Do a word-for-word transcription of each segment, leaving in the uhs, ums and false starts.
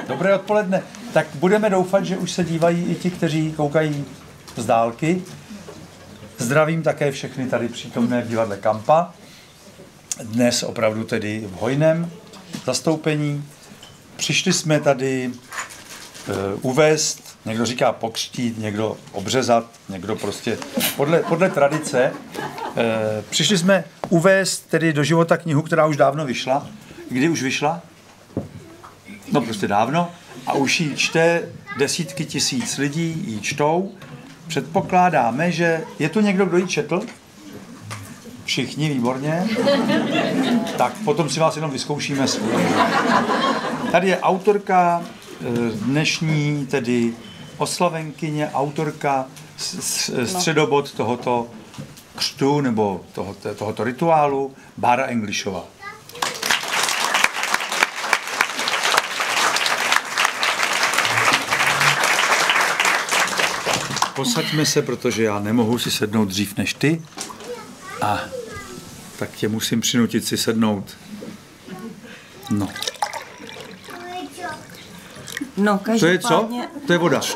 Dobré odpoledne. Tak budeme doufat, že už se dívají i ti, kteří koukají z dálky. Zdravím také všechny tady přítomné v divadle Kampa. Dnes opravdu tedy v hojném zastoupení. Přišli jsme tady uh, uvést, někdo říká pokřtít, někdo obřezat, někdo prostě podle, podle tradice. Uh, přišli jsme uvést tedy do života knihu, která už dávno vyšla. Kdy už vyšla? No prostě dávno. A už ji čte desítky tisíc lidí, ji čtou. Předpokládáme, že je tu někdo, kdo ji četl? Všichni, výborně. Tak potom si vás jenom vyzkoušíme. Tady je autorka dnešní, tedy oslavenkyně, autorka, středobod tohoto křtu nebo tohoto, tohoto rituálu, Bára Englišová. Posaďme se, protože já nemohu si sednout dřív než ty. A tak tě musím přinutit si sednout. No. No, každopádně... To je co? To je voda.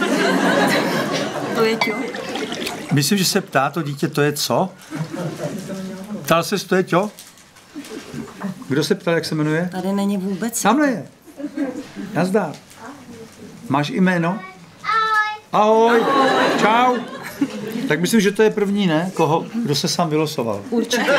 To je čo? Myslím, že se ptá to dítě, to je co? Ptal ses, to je čo? Kdo se ptal, jak se jmenuje? Tady není vůbec... Tamhle je. Nazdar. Máš jméno? Ahoj. Čau. Tak myslím, že to je první, ne? Koho, kdo se sám vylosoval? Určitě.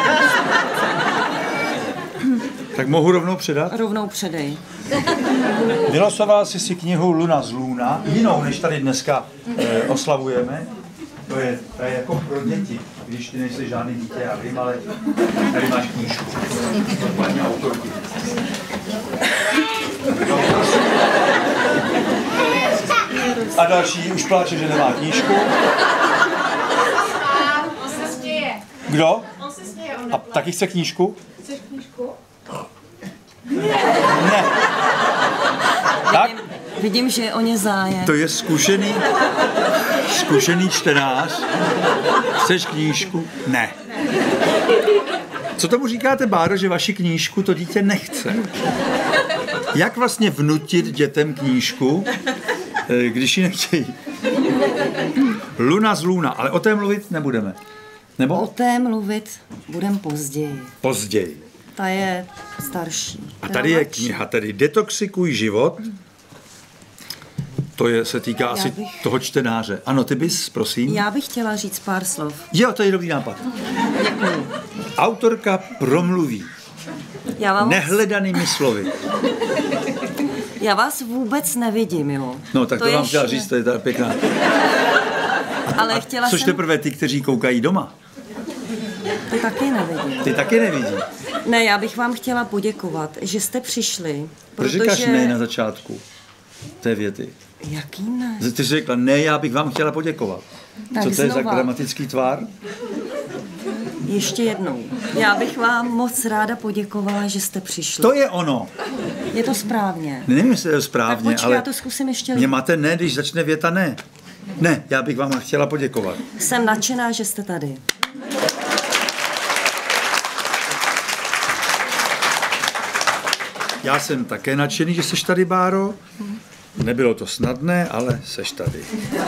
Tak mohu rovnou předat? Rovnou předej. Vylosoval jsi si knihu Luna z Luna, jinou, než tady dneska eh, oslavujeme. To je, to je jako pro děti, když ty nejsi žádný dítě, já vím, ale tady máš knížku. Paní autorky. No, a další už pláče, že nemá knížku. On se směje. Kdo? On se směje. On A taky chce knížku? Chceš knížku? Ne. Tak? Vidím, vidím, že je o ně zájem. To je zkušený, zkušený čtenář. Chceš knížku? Ne. Co tomu říkáte, Báro, že vaši knížku to dítě nechce? Jak vlastně vnutit dětem knížku, když ji nechtějí? Luna z Luna, ale o té mluvit nebudeme. Nebo? O té mluvit budem později. Později. Ta je starší. A tady je kniha, tedy Detoxikuj život. To je, se týká asi bych... toho čtenáře. Ano, ty bys, prosím. Já bych chtěla říct pár slov. Jo, to je dobrý nápad. Děkuji. Autorka promluví. Já vám... Nehledanými slovy. Já vás vůbec nevidím, jo. No, tak to, to vám ještě... chtěla říct, to je ta pěkná. Ale A chtěla což jsem... teprve ty, kteří koukají doma. Ty taky nevidím. Ty taky nevidí. Ne, já bych vám chtěla poděkovat, že jste přišli. Proč protože... říkáš ne na začátku té věty? Jaký ne? Ty jsi řekla, ne, já bych vám chtěla poděkovat. Tak Co to je za znova. gramatický tvar? Ještě jednou. Já bych vám moc ráda poděkovala, že jste přišli. To je ono. Je to správně. Nevím, jestli je to správně, Tak počkej, ale já to zkusím ještě mě máte ne, když začne věta ne. Ne, já bych vám chtěla poděkovat. Jsem nadšená, že jste tady. Já jsem také nadšený, že seš tady, Báro. Nebylo to snadné, ale seš tady.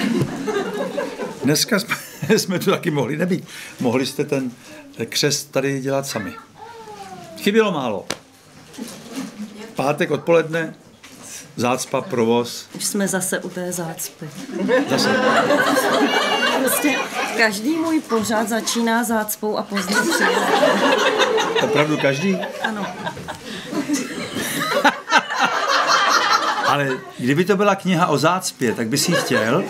Dneska jsme, jsme tu taky mohli nebýt. Mohli jste ten křest tady dělat sami. Chybělo málo. Pátek odpoledne, zácpa, provoz. Už jsme zase u té zácpy. Zase. Prostě každý můj pořad začíná zácpou a pozdě přijde. Opravdu každý? Ano. Ale kdyby to byla kniha o zácpě, tak bys ji chtěl?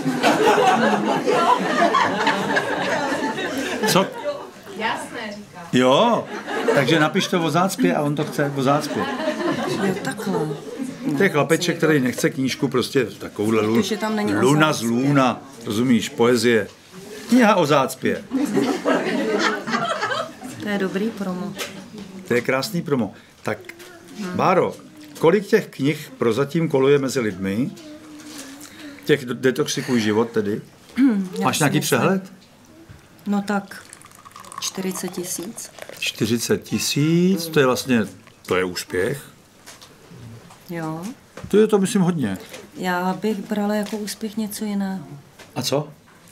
Co? Jasné, říká. Jo, takže napiš to o zácpě a on to chce o zácpě. Jo, takhle. To je chlapeček, který nechce knížku, prostě takovouhle lu, Protože tam není o Luna z zácpě. Luna, rozumíš, poezie. Kniha o zácpě. To je dobrý promo. To je krásný promo. Tak, Báro, kolik těch knih prozatím koluje mezi lidmi? Těch Detoxikuj život tedy? Máš nějaký přehled? No tak čtyřicet tisíc. čtyřicet tisíc, to je vlastně, to je úspěch. Jo. To je to, myslím, hodně. Já bych brala jako úspěch něco jiného. A co?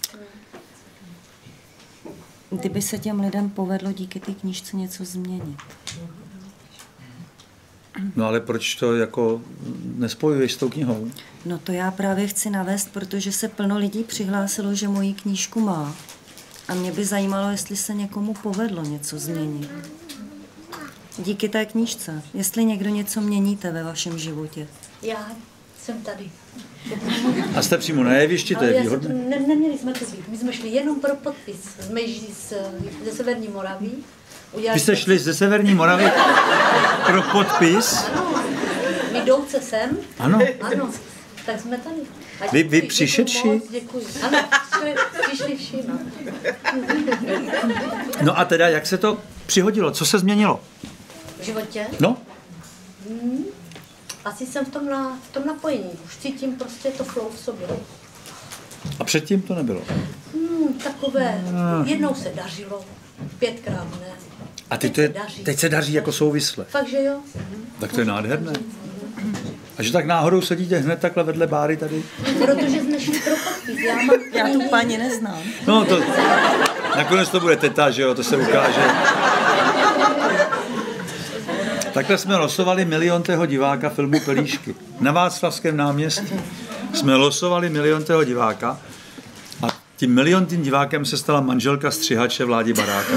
Kdyby se těm lidem povedlo díky té knížce něco změnit. No ale proč to jako nespojuješ s tou knihou? No to já právě chci navést, protože se plno lidí přihlásilo, že moji knížku má. A mě by zajímalo, jestli se někomu povedlo něco změnit. Díky té knížce. Jestli někdo něco měníte ve vašem životě. Já jsem tady. A jste přímo na jevišti, to Ale je já výhodné. jsem- Ne, neměli jsme to zvyk. My jsme šli jenom pro podpis. Jsme šli z, ze Severní Moravy. Udělali Vy jste jsme- šli ze Severní Moravy pro podpis? My jdouce sem. Ano. Ano. Tak jsme tady. A Vy- vy děkuji, děkuji přišedši? moc, Děkuji. Ano, přišli, přišli všichni. No a teda, jak se to přihodilo? Co se změnilo? V životě? No, Asi jsem v tom, na, v tom napojení. Už cítím prostě to flow v sobě. a předtím to nebylo. Hmm, takové, jednou se dařilo, pětkrát ne. A teď, Teď to je, se daří. teď se daří jako souvisle. Fakt, že jo? Tak to je nádherné. A že tak náhodou sedíte hned takhle vedle Báry tady? Protože jsme šli pro podpis. Já, mám Já tu knihy. paní neznám. No to, nakonec to bude teta, že jo, to se ukáže. Takhle jsme losovali miliontého diváka filmu Pelíšky. Na Václavském náměstí jsme losovali miliontého diváka a tím miliontým divákem se stala manželka střihače Vládi Baráka.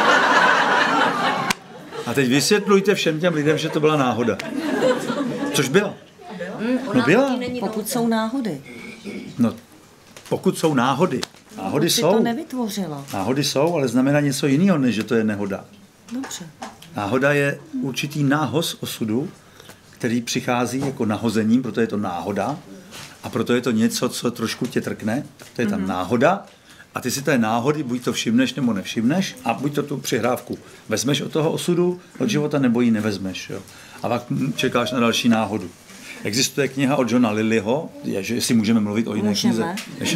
A teď vysvětlujte všem těm lidem, že to byla náhoda. Což byla. No byla. Pokud jsou náhody. No, pokud jsou náhody. Náhody Pokud si to jsou. nevytvořila. Náhody jsou, ale znamená něco jiného, než že to je nehoda. Dobře. Náhoda je určitý nához osudu, který přichází jako nahozením, proto je to náhoda a proto je to něco, co trošku tě trkne, to je ta mm-hmm. náhoda a ty si té náhody buď to všimneš nebo nevšimneš a buď to tu přihrávku vezmeš od toho osudu, od života, nebo ji nevezmeš. Jo. A pak čekáš na další náhodu. Existuje kniha od Johna Lillyho, je, že jestli můžeme mluvit o jiné Můžeme. knize.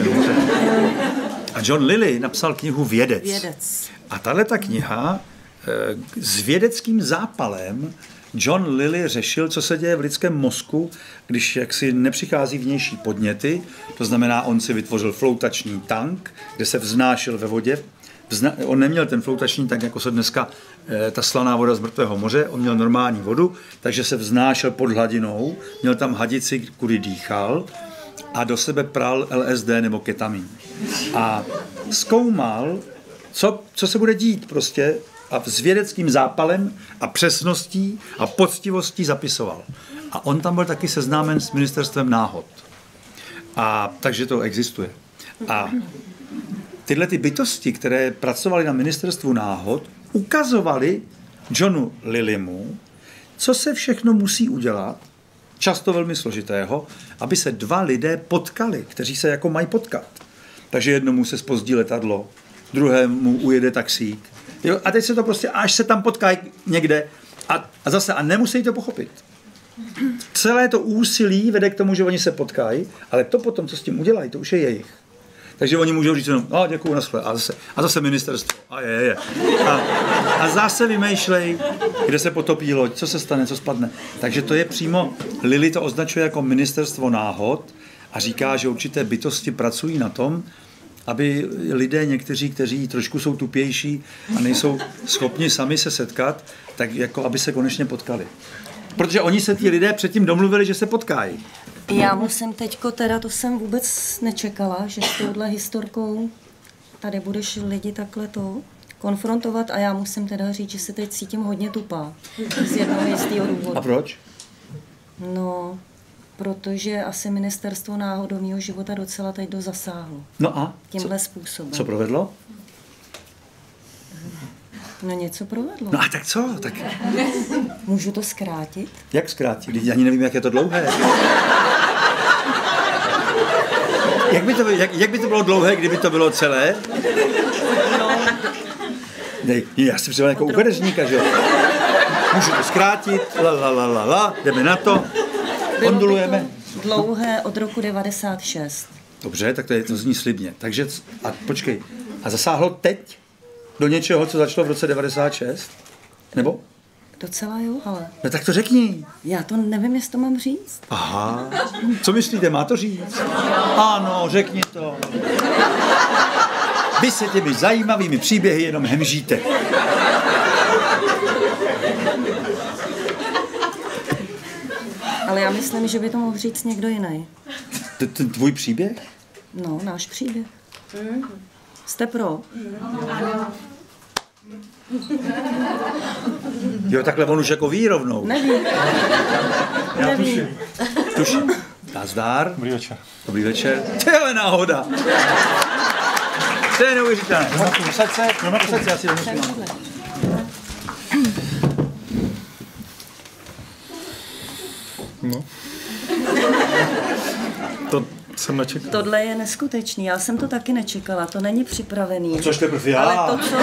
A John Lilly napsal knihu Vědec. Vědec. A tahle ta kniha s vědeckým zápalem John Lilly řešil, co se děje v lidském mozku, když jaksi nepřichází vnější podněty, to znamená, on si vytvořil floutační tank, kde se vznášel ve vodě. Vzna- on neměl ten floutační tank, jako se dneska e, ta slaná voda z mrtvého moře, on měl normální vodu, takže se vznášel pod hladinou, měl tam hadici, kudy dýchal a do sebe pral L S D nebo ketamin. A zkoumal, co, co se bude dít prostě, a s vědeckým zápalem a přesností a poctivostí zapisoval. A on tam byl taky seznámen s ministerstvem náhod. A takže to existuje. A tyhle ty bytosti, které pracovaly na ministerstvu náhod, ukazovaly Johnu Lillymu, co se všechno musí udělat, často velmi složitého, aby se dva lidé potkali, kteří se jako mají potkat. Takže jednomu se zpozdí letadlo, druhému ujede taxík. Jo, a teď se to prostě, až se tam potkají někde a, a zase, a nemusí to pochopit. Celé to úsilí vede k tomu, že oni se potkají, ale to potom, co s tím udělají, to už je jejich. Takže oni můžou říct jenom, a děkuju, naschle, a zase, a zase ministerstvo, a je, je. A, a zase vymýšlej, kde se potopí loď, co se stane, co spadne. Takže to je přímo, Lilly to označuje jako ministerstvo náhod a říká, že určité bytosti pracují na tom, aby lidé někteří, kteří trošku jsou tupější a nejsou schopni sami se setkat, tak jako aby se konečně potkali. Protože oni se ti lidé předtím domluvili, že se potkají. Já musím teďko, teda to jsem vůbec nečekala, že s touhle historkou tady budeš lidi takhle to konfrontovat a já musím teda říct, že se teď cítím hodně tupá. Z jednoho jistého důvodu. A proč? No, protože asi ministerstvo náhodou mýho života docela teď do zasáhlo. No a? Tímhle Co, způsobem. co provedlo? No něco provedlo. No a tak co? Tak Můžu to zkrátit? jak zkrátit? Když ani nevím, jak je to dlouhé. Jak by to, jak, jak by to bylo dlouhé, kdyby to bylo celé? Ne, já si připadám jako ukadeřníka, že jo? Můžu to zkrátit, la, la, la, la, la, jdeme na to, ondulujeme. Dlouhé od roku devadesát šest. Dobře, tak to, je, to zní slibně. Takže, a počkej, a zasáhlo teď do něčeho, co začalo v roce devadesát šest? Nebo? Docela jo, ale No tak to řekni. já to nevím, jestli to mám říct. Aha. Co myslíte, má to říct? Ano, řekni to. Vy se těmi zajímavými příběhy jenom hemžíte. Ale já myslím, že by to mohl říct někdo jiný. To ten tvůj příběh? No, náš příběh. Jste pro? Jo, takhle on už jako ví rovnou. Nevím. Já Nevím. tuším. Tuším. Nazdar. Dobrý večer. Dobrý večer. To je ale náhoda. To je neuvěřitelné. Posaď se, posaď se, já si domyslím. No. To jsem nečekal. Tohle je neskutečný, já jsem to taky nečekala, to není připravený. Což teprve já. Ale to, co...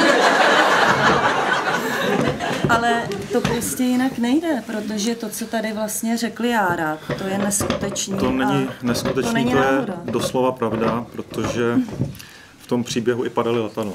Ale to prostě jinak nejde, protože to, co tady vlastně řekli Jára, to je neskutečný. To není a neskutečný, to, není to je náhoda. doslova pravda, protože v tom příběhu i padaly letadla.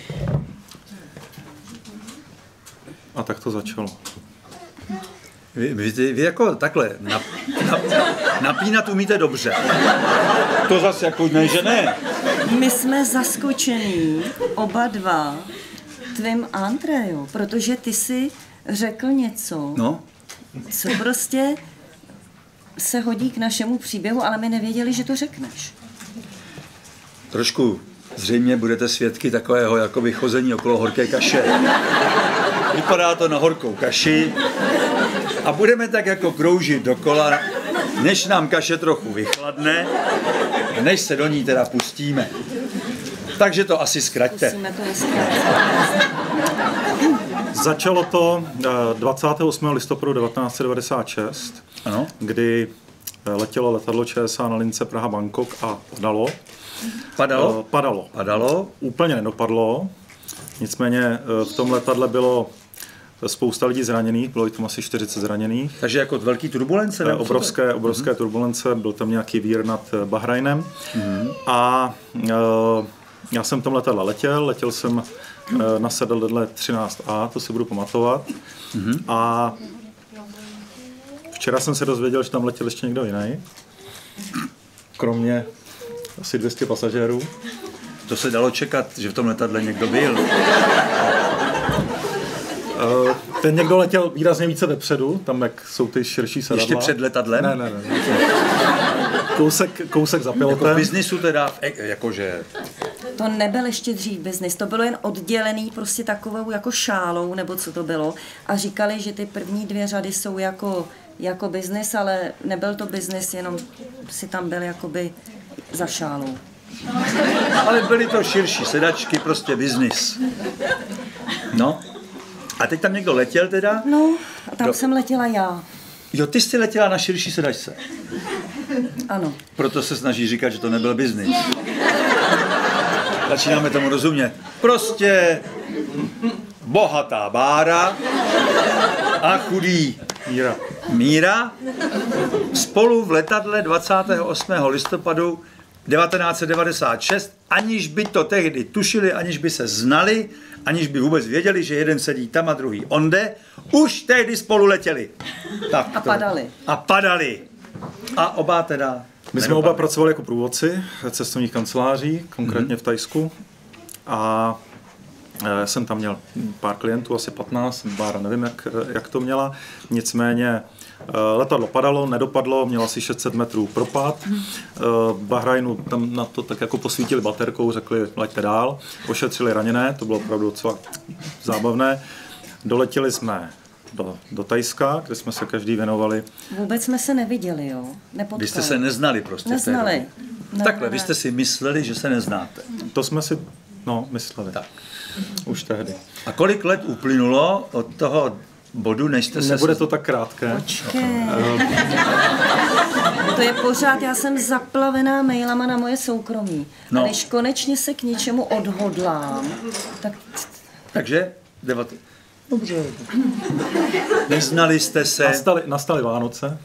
A tak to začalo. Vy, vy, vy jako takhle nap, nap, napínat umíte dobře. To zase jako ne, že ne. My jsme zaskočení, oba dva, tvým Andrejo, protože ty si řekl něco, No, co prostě se hodí k našemu příběhu, ale my nevěděli, že to řekneš. trošku zřejmě budete svědky takového jakoby chození okolo horké kaše. Vypadá to na horkou kaši a budeme tak jako kroužit dokola, než nám kaše trochu vychladne a než se do ní teda pustíme. Takže to asi zkraťte. Musíme to zkrátit. Začalo to dvacátého osmého listopadu devatenáct set devadesát šest, Ano. kdy letělo letadlo ČSA na lince Praha-Bangkok a padalo. Padalo? Eh, Padalo. Padalo? Úplně nedopadlo, nicméně eh, v tom letadle bylo spousta lidí zraněných, bylo tam asi čtyřicet zraněných. Takže jako velký turbulence? Eh, nebo co to je? Obrovské, obrovské mm-hmm. turbulence, byl tam nějaký vír nad eh, Bahrajnem mm-hmm. a eh, já jsem v tom letadle letěl, letěl jsem eh, na sedadle třináct A, to si budu pamatovat mm-hmm. a včera jsem se dozvěděl, že tam letěl ještě někdo jiný, kromě asi dvě stě pasažérů. To se dalo čekat, že v tom letadle někdo byl. Ten někdo letěl výrazně více vepředu, tam jak jsou ty širší sedadla. Ještě před letadlem? Ne, ne, ne. Kousek, kousek za pilotem. Jako v biznisu teda, v, jakože... To nebyl ještě dřív biznis, to bylo jen oddělený prostě takovou jako šálou, nebo co to bylo. A říkali, že ty první dvě řady jsou jako, jako biznis, ale nebyl to biznis, jenom si tam byl jakoby za šálou. Ale byly to širší sedačky, prostě biznis. No. A teď tam někdo letěl teda? No, a tam Do... jsem letěla já. Jo, ty jsi letěla na širší sedačce. Ano. Proto se snaží říkat, že to nebyl biznis. Začínáme tomu rozumět. Prostě bohatá Bára a chudý Míra. Míra spolu v letadle dvacátého osmého listopadu devatenáct set devadesát šest, aniž by to tehdy tušili, aniž by se znali, aniž by vůbec věděli, že jeden sedí tam a druhý onde, už tehdy spolu letěli. Tak A to. padali. A padali. A oba teda... My jsme oba pracovali jako průvodci cestovních kanceláří, konkrétně mm-hmm. v Thajsku. A já jsem tam měl pár klientů, asi patnáct, Bára nevím, jak, jak to měla. Nicméně letadlo padalo, nedopadlo, mělo asi šest set metrů propad. V Bahrajnu tam na to tak jako posvítili baterkou, řekli, leďte dál. Ošetřili raněné, to bylo opravdu docela zábavné. Doletěli jsme do, do Thajska, kde jsme se každý věnovali. Vůbec jsme se neviděli, jo? Nepotkali. Vy jste se neznali prostě. Neznali. Ne, Takhle, ne, vy jste si mysleli, že se neznáte. To jsme si, no, mysleli. Tak. Už tehdy. A kolik let uplynulo od toho bodu, než jste se... Nebude to tak krátké. Počkej. To je pořád, já jsem zaplavená mailama na moje soukromí. No. A než konečně se k něčemu odhodlám, tak... Takže? Devat... Dobře. Neznali jste se... Nastali, nastali Vánoce.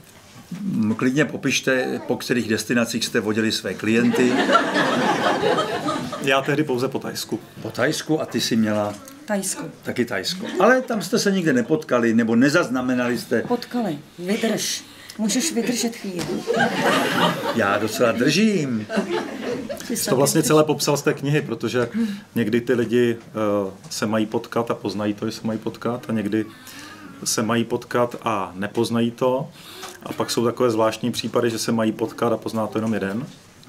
Klidně popište, po kterých destinacích jste vodili své klienty. Já tehdy pouze po Thajsku. Po Thajsku a ty si měla Tajsku. taky Thajsko. Ale tam jste se nikde nepotkali, nebo nezaznamenali jste. Potkali. Vydrž. Můžeš vydržet chvíli. Já docela držím. To vlastně celé popsal z té knihy, protože někdy ty lidi uh, se mají potkat a poznají to, že se mají potkat, a někdy se mají potkat a nepoznají to. A pak jsou takové zvláštní případy, že se mají potkat a pozná to jenom jeden.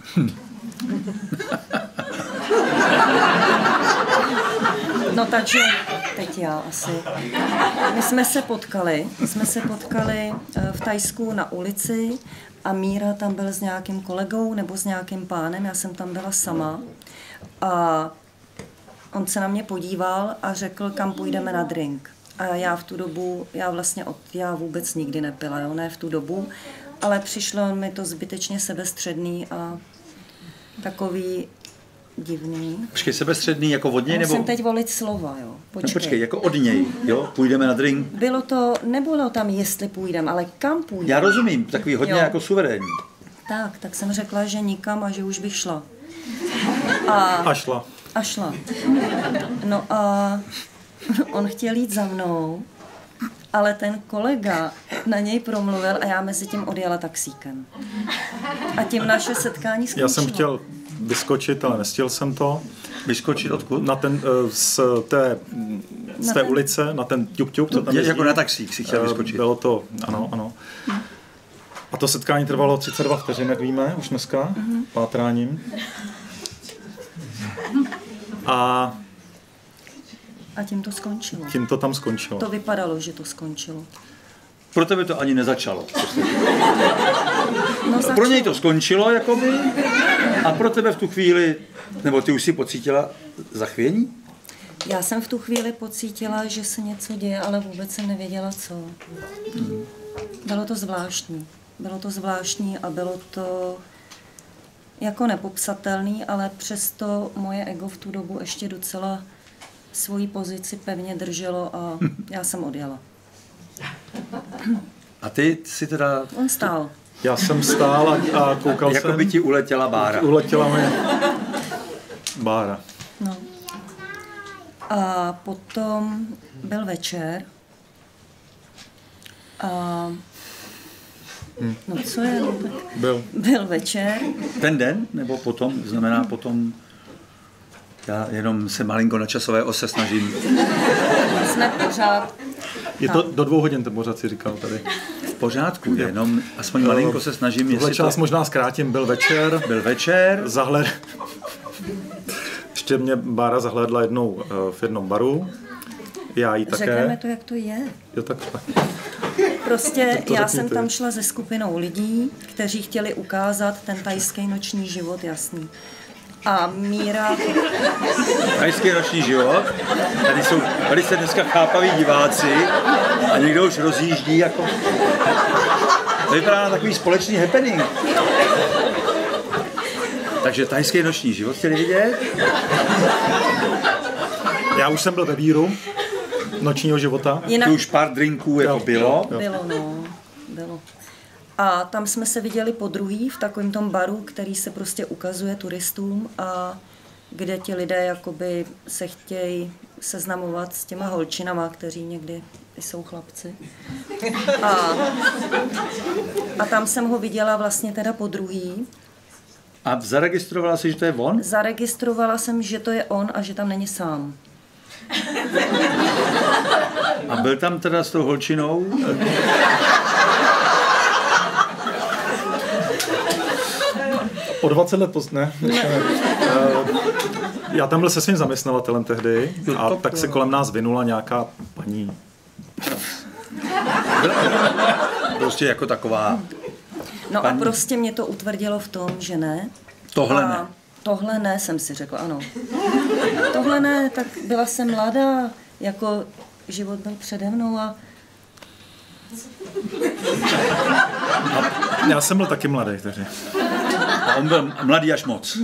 No takže teď já asi. My jsme se potkali, my jsme se potkali v Thajsku na ulici a Míra tam byl s nějakým kolegou nebo s nějakým pánem, já jsem tam byla sama a on se na mě podíval a řekl, kam půjdeme na drink. A já v tu dobu, já vlastně od, já vůbec nikdy nepila, jo, ne v tu dobu, ale přišlo mi to zbytečně sebestředný a takový divný. Počkej, sebestředný jako od něj, nebo? Musím teď volit slova, jo. Počkej. No, počkej, jako od něj, jo? Půjdeme na drink. Bylo to, nebylo tam, jestli půjdeme, ale kam půjdeme. Já rozumím, takový hodně Jo. jako suverénní. Tak, tak jsem řekla, že nikam a že už bych šla. A, A šla. a šla. No a on chtěl jít za mnou, ale ten kolega na něj promluvil a já mezi tím odjela taxíkem. A tím naše setkání skončilo. Já jsem chtěl vyskočit, ale nestihl jsem to. Vyskočit odkud? Na ten, eh, z té, z Na té ten- ulice, na ten ťuk-ťuk, co tam Je, jezdí. jako na taxík si chtěl Eh, vyskočit. Bylo to, ano, ano. A to setkání trvalo třicet dva vteřin, jak víme, už dneska, pátráním. A A tím to skončilo. tím to tam skončilo. To vypadalo, že to skončilo. Pro tebe to ani nezačalo. No, Pro začalo. něj to skončilo, jakoby, a pro tebe v tu chvíli, nebo ty už si pocítila zachvění? Já jsem v tu chvíli pocítila, že se něco děje, ale vůbec jsem nevěděla, co. Bylo to zvláštní. Bylo to zvláštní a bylo to jako nepopsatelný, ale přesto moje ego v tu dobu ještě docela svoji pozici pevně drželo a já jsem odjela. A ty si teda, On stál. Já jsem stál a, a koukal jako jsem. by ti uletěla bára. Uletěla mi bára. No. A potom byl večer. A no co je? No, tak Byl. byl večer. Ten den, nebo potom, znamená potom, já jenom se malinko na časové ose snažím. Jsme pořád. Je to do dvou hodin, ten pořad si říkal tady. V pořádku, jenom aspoň malinko se snažím, Tuhle jestli část to možná zkrátím, byl večer. byl večer. Zahled... Ještě mě Bára zahlédla jednou eh, v jednom baru. Já jí také. Řekneme to, jak to je. Jo, takhle. Prostě Tak to já řekni jsem ty. tam šla se skupinou lidí, kteří chtěli ukázat ten tajský noční život, jasný. A Míra, Tajský noční život. Tady jsou velice dneska chápaví diváci a někdo už rozjíždí jako... To vypadá na takový společný happening. Takže tajský noční život chtěli vidět. Já už jsem byl ve víru nočního života. jinak Tu už pár drinků jako Jo, bylo. jo. bylo, no, bylo. A tam jsme se viděli po druhý v takovém tom baru, který se prostě ukazuje turistům a kde ti lidé jakoby se chtějí seznamovat s těma holčinama, kteří někdy jsou chlapci. A, a tam jsem ho viděla vlastně teda po druhý. A zaregistrovala si, že to je on? Zaregistrovala jsem, že to je on a že tam není sám. A byl tam teda s tou holčinou? O dvacet let pozdě, ne? ne. Eh, Já tam byl se svým zaměstnavatelem tehdy a tak se kolem nás vinula nějaká paní. Prostě jako taková... No a Paní- prostě mě to utvrdilo v tom, že ne. Tohle A ne. Tohle ne, jsem si řekla, ano. Tohle ne, tak byla jsem mladá, jako život byl přede mnou a Já jsem byl taky mladý tehdy. A on byl mladý až moc.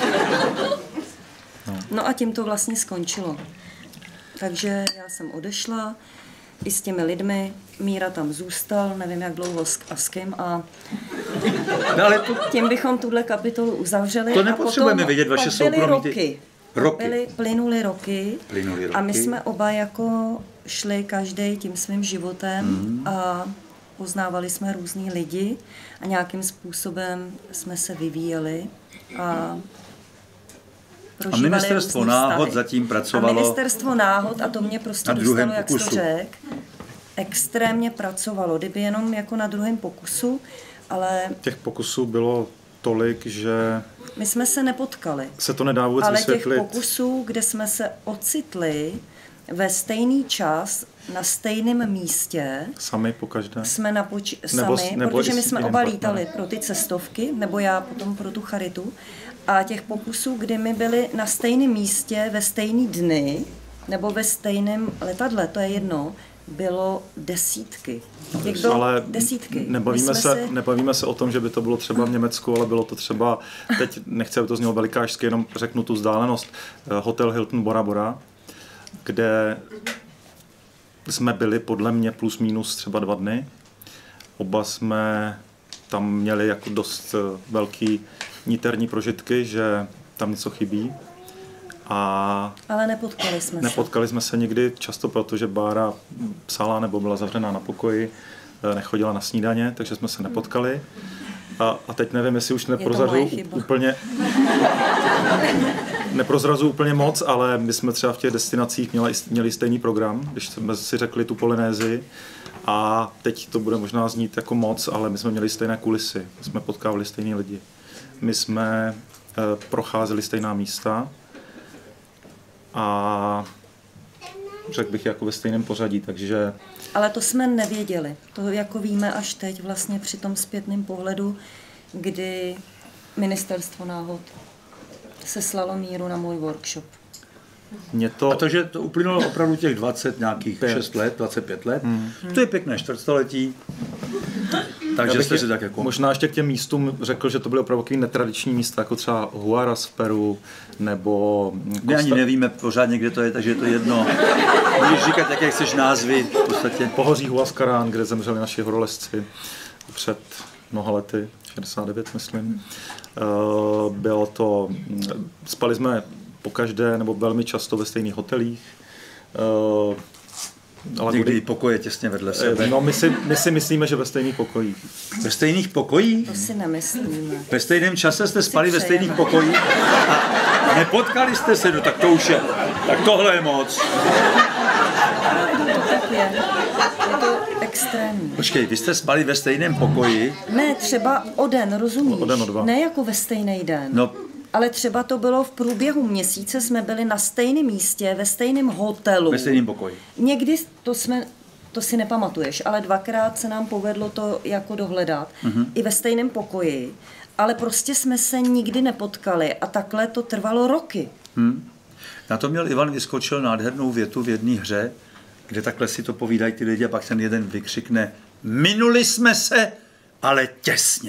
no a tím to vlastně skončilo. Takže já jsem odešla i s těmi lidmi, Míra tam zůstal, nevím jak dlouho s- a s kým a No, ale to, Tím bychom tuhle kapitolu uzavřeli. To a nepotřebujeme potom vědět vaše pak byly soukromí, ty- roky. roky. Byly, plynuly roky. Plynuly A my roky. jsme oba jako šli každý tím svým životem Mhm. a poznávali jsme různý lidi a nějakým způsobem jsme se vyvíjeli a A prožívali ministerstvo různý náhod vztahy. zatím A pracovalo ministerstvo náhod, a to mě prostě na druhém dostalo, jak jsi to pokusu. řek, extrémně pracovalo. Kdyby jenom jako na druhém pokusu, ale Těch pokusů bylo tolik, že my jsme se nepotkali. se to nedá vůbec Ale těch vysvětlit. pokusů, kde jsme se ocitli ve stejný čas, na stejném místě, Sami po každé. jsme napoči- Nebo s- sami, nebo protože i my s jsme jiným oba partnerem. lítali pro ty cestovky, nebo já potom pro tu charitu. A těch pokusů, kdy my byli na stejném místě ve stejný dny, nebo ve stejném letadle, to je jedno, bylo desítky. Těch bylo Ale desítky. nebavíme My se, jsme si- nebavíme se o tom, že by to bylo třeba v Německu, ale bylo to třeba, teď nechci, aby to znělo velikářsky, jenom řeknu tu vzdálenost, eh, hotel Hilton Bora Bora, kde jsme byli podle mě plus minus třeba dva dny. Oba jsme tam měli jako dost eh, velký niterní prožitky, že tam něco chybí. A Ale nepotkali jsme se. nepotkali jsme se nikdy, často protože Bára psala nebo byla zavřená na pokoji, eh, nechodila na snídaně, takže jsme se nepotkali. A, a teď nevím, jestli už to moje neprozrazuju chyba. úplně, neprozrazuju úplně moc, ale my jsme třeba v těch destinacích měli, měli stejný program, když jsme si řekli tu Polynézii. A teď to bude možná znít jako moc, ale my jsme měli stejné kulisy, my jsme potkávali stejný lidi. My jsme eh, procházeli stejná místa a řekl bych jako ve stejném pořadí, takže Ale to jsme nevěděli. To jako víme až teď vlastně při tom zpětném pohledu, kdy ministerstvo náhod seslalo Míru na můj workshop. mě to... A to, že to uplynulo opravdu těch dvacet nějakých Pět. šest let, dvacet pět let, hmm. to je pěkné čtvrtstoletí. Já Takže bych jste je- si tak jako... Možná ještě k těm místům řekl, že to byly opravdu takový netradiční místa, jako třeba Huaraz v Peru, nebo... My ani nevíme pořádně, kde to je, takže je to jedno. Můžeš říkat, jaké chceš názvy v podstatě. Pohoří Huascarán, kde zemřeli naši horolezci před mnoha lety, šedesát devět myslím. Eh, Bylo to... Spali jsme po každé, nebo velmi často ve stejných hotelích. Eh, ale Někdy pokoje těsně vedle sebe. No, my si, my si myslíme, že ve stejných pokojích. Ve stejných pokojích? To si nemyslíme. Ve stejném čase jste spali ve přejeme. stejných pokojích a nepotkali jste se, no tak to už je, tak tohle je moc. To tak je. Je to extrémní. Počkej, vy jste spali ve stejném pokoji, Ne, třeba o den, rozumíš? O den, o dva. Ne jako ve stejný den. no Ale třeba to bylo v průběhu měsíce, jsme byli na stejném místě, ve stejném hotelu. ve stejném pokoji. Někdy to jsme, to si nepamatuješ, ale dvakrát se nám povedlo to jako dohledat, mm-hmm. i ve stejném pokoji. Ale prostě jsme se nikdy nepotkali a takhle to trvalo roky. Hm. Na to měl Ivan Vyskočil nádhernou větu v jedné hře, kde takhle si to povídají ty lidi a pak ten jeden vykřikne: minuli jsme se, ale těsně.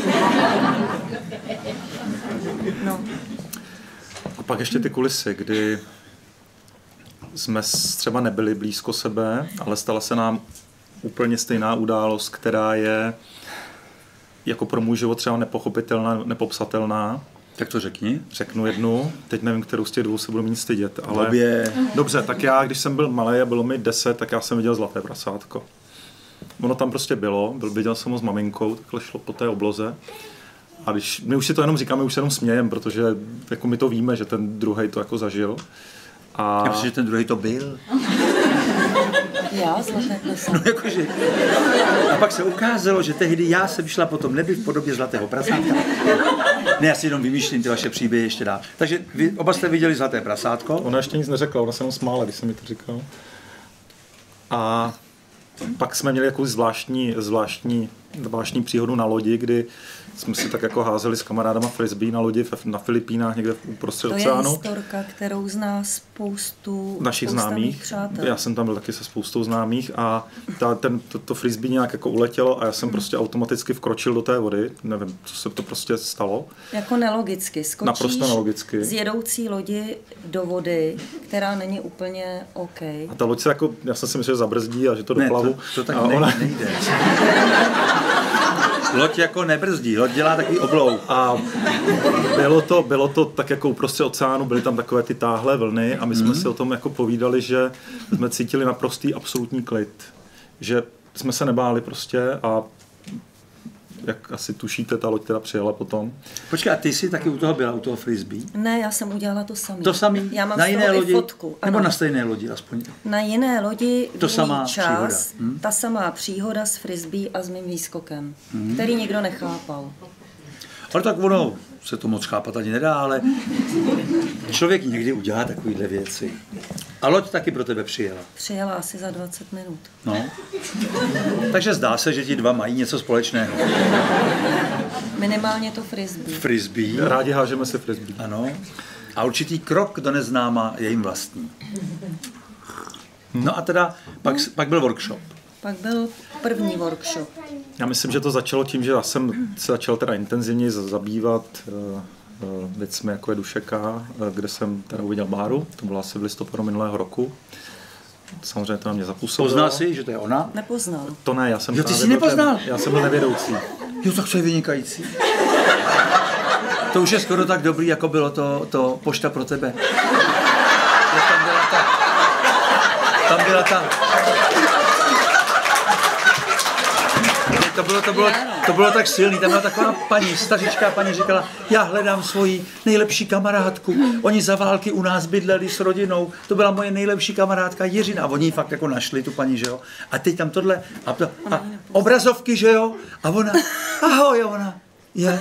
No. A pak ještě ty kulisy, kdy jsme s- třeba nebyli blízko sebe, ale stala se nám úplně stejná událost, která je jako pro můj život třeba nepochopitelná, nepopsatelná. Tak to řekni. Řeknu jednu, teď nevím, kterou z těch dvou se budu mít stydět, ale... Obě. Dobře, tak já, když jsem byl malý a bylo mi deset, tak já jsem viděl Zlaté prasátko. Ono tam prostě bylo, byl, viděl jsem ho s maminkou, takhle šlo po té obloze. A když, my už si to jenom říkáme, už se jenom smějem, protože jako my to víme, že ten druhej to jako zažil. A Já myslím, že ten druhý to byl. Já zlaté prasátko. No jakože. A pak se ukázalo, že tehdy já jsem šla po tom nebi v podobě Zlatého prasátka. Ne, já si jenom vymýšlím ty vaše příběhy ještě dál. Takže vy oba jste viděli Zlaté prasátko. ona ještě nic neřekla, ona se jenom smála, když jsem mi to říkal. A pak jsme měli jako zvláštní, zvláštní, zvláštní příhodu na lodi, kdy jsme si tak jako házeli s kamarádama frisbee na lodi na Filipínách někde uprostřed To je oceánu. historka, kterou zná spoustu Našich spousta mých známých. přátel. Já jsem tam byl taky se spoustou známých a ta, ten, to, to frisbee nějak jako uletělo a já jsem prostě automaticky vkročil do té vody. Nevím, co se to prostě stalo. Jako nelogicky. Skočíš Naprosto nelogicky. z jedoucí lodi do vody, která není úplně OK. A ta loď se jako, já jsem si myslel, že zabrzdí a že to Ne, doplavu. to, to tak a ne, ona, nejde. Loď jako nebrzdí, loď dělá takový oblouk. A bylo to, bylo to tak jako uprostřed oceánu, byly tam takové ty táhlé vlny a my jsme mm. si o tom jako povídali, že jsme cítili naprostý absolutní klid. Že jsme se nebáli prostě a jak asi tušíte, ta loď teda přijela potom. Počkej, a ty jsi taky u toho byla, u toho frisbee? Ne, já jsem udělala to samé. To samý? Já mám na jiné lodi? fotku. Nebo ano. na stejné lodi aspoň? Na jiné lodi To v samá jiný čas, příhoda. Hm? ta samá příhoda s frisbee a s mým výskokem, hmm. který nikdo nechápal. Ale tak ono se to moc chápat ani nedá, ale člověk někdy udělá takovýhle věci. A loď taky pro tebe přijela. Přijela asi za dvacet minut. No. Takže zdá se, že ti dva mají něco společného. Minimálně to frisbee. Frisbee. Rádi hážeme si frisbee. Ano. A určitý krok do neznáma je jim vlastní. No a teda pak, pak byl workshop. Pak byl první workshop. Já myslím, že to začalo tím, že já jsem se začal teda intenzivně zabývat uh, uh, věcmi jako je Dušeka, uh, kde jsem teda uviděl Báru, to bylo asi v listopadu minulého roku. Samozřejmě to na mě zapůsobilo. Poznal jsi, že to je ona? Nepoznal. To ne, já jsem Jo, ty právě jsi byl ten- nepoznal? Já jsem byl nevědoucí. Jo, tak to je vynikající. To už je skoro tak dobrý, jako bylo to, to Pošta pro tebe. Jo, tam byla ta... Tam byla ta... To bylo, to, bylo, to bylo tak silný, tam byla taková paní, stařičká paní říkala, já hledám svoji nejlepší kamarádku, oni za války u nás bydleli s rodinou, to byla moje nejlepší kamarádka Jiřina a oni ji fakt jako našli, tu paní, že jo, a teď tam tohle, a, to, a obrazovky, že jo, a ona, ahoj, a ona, je,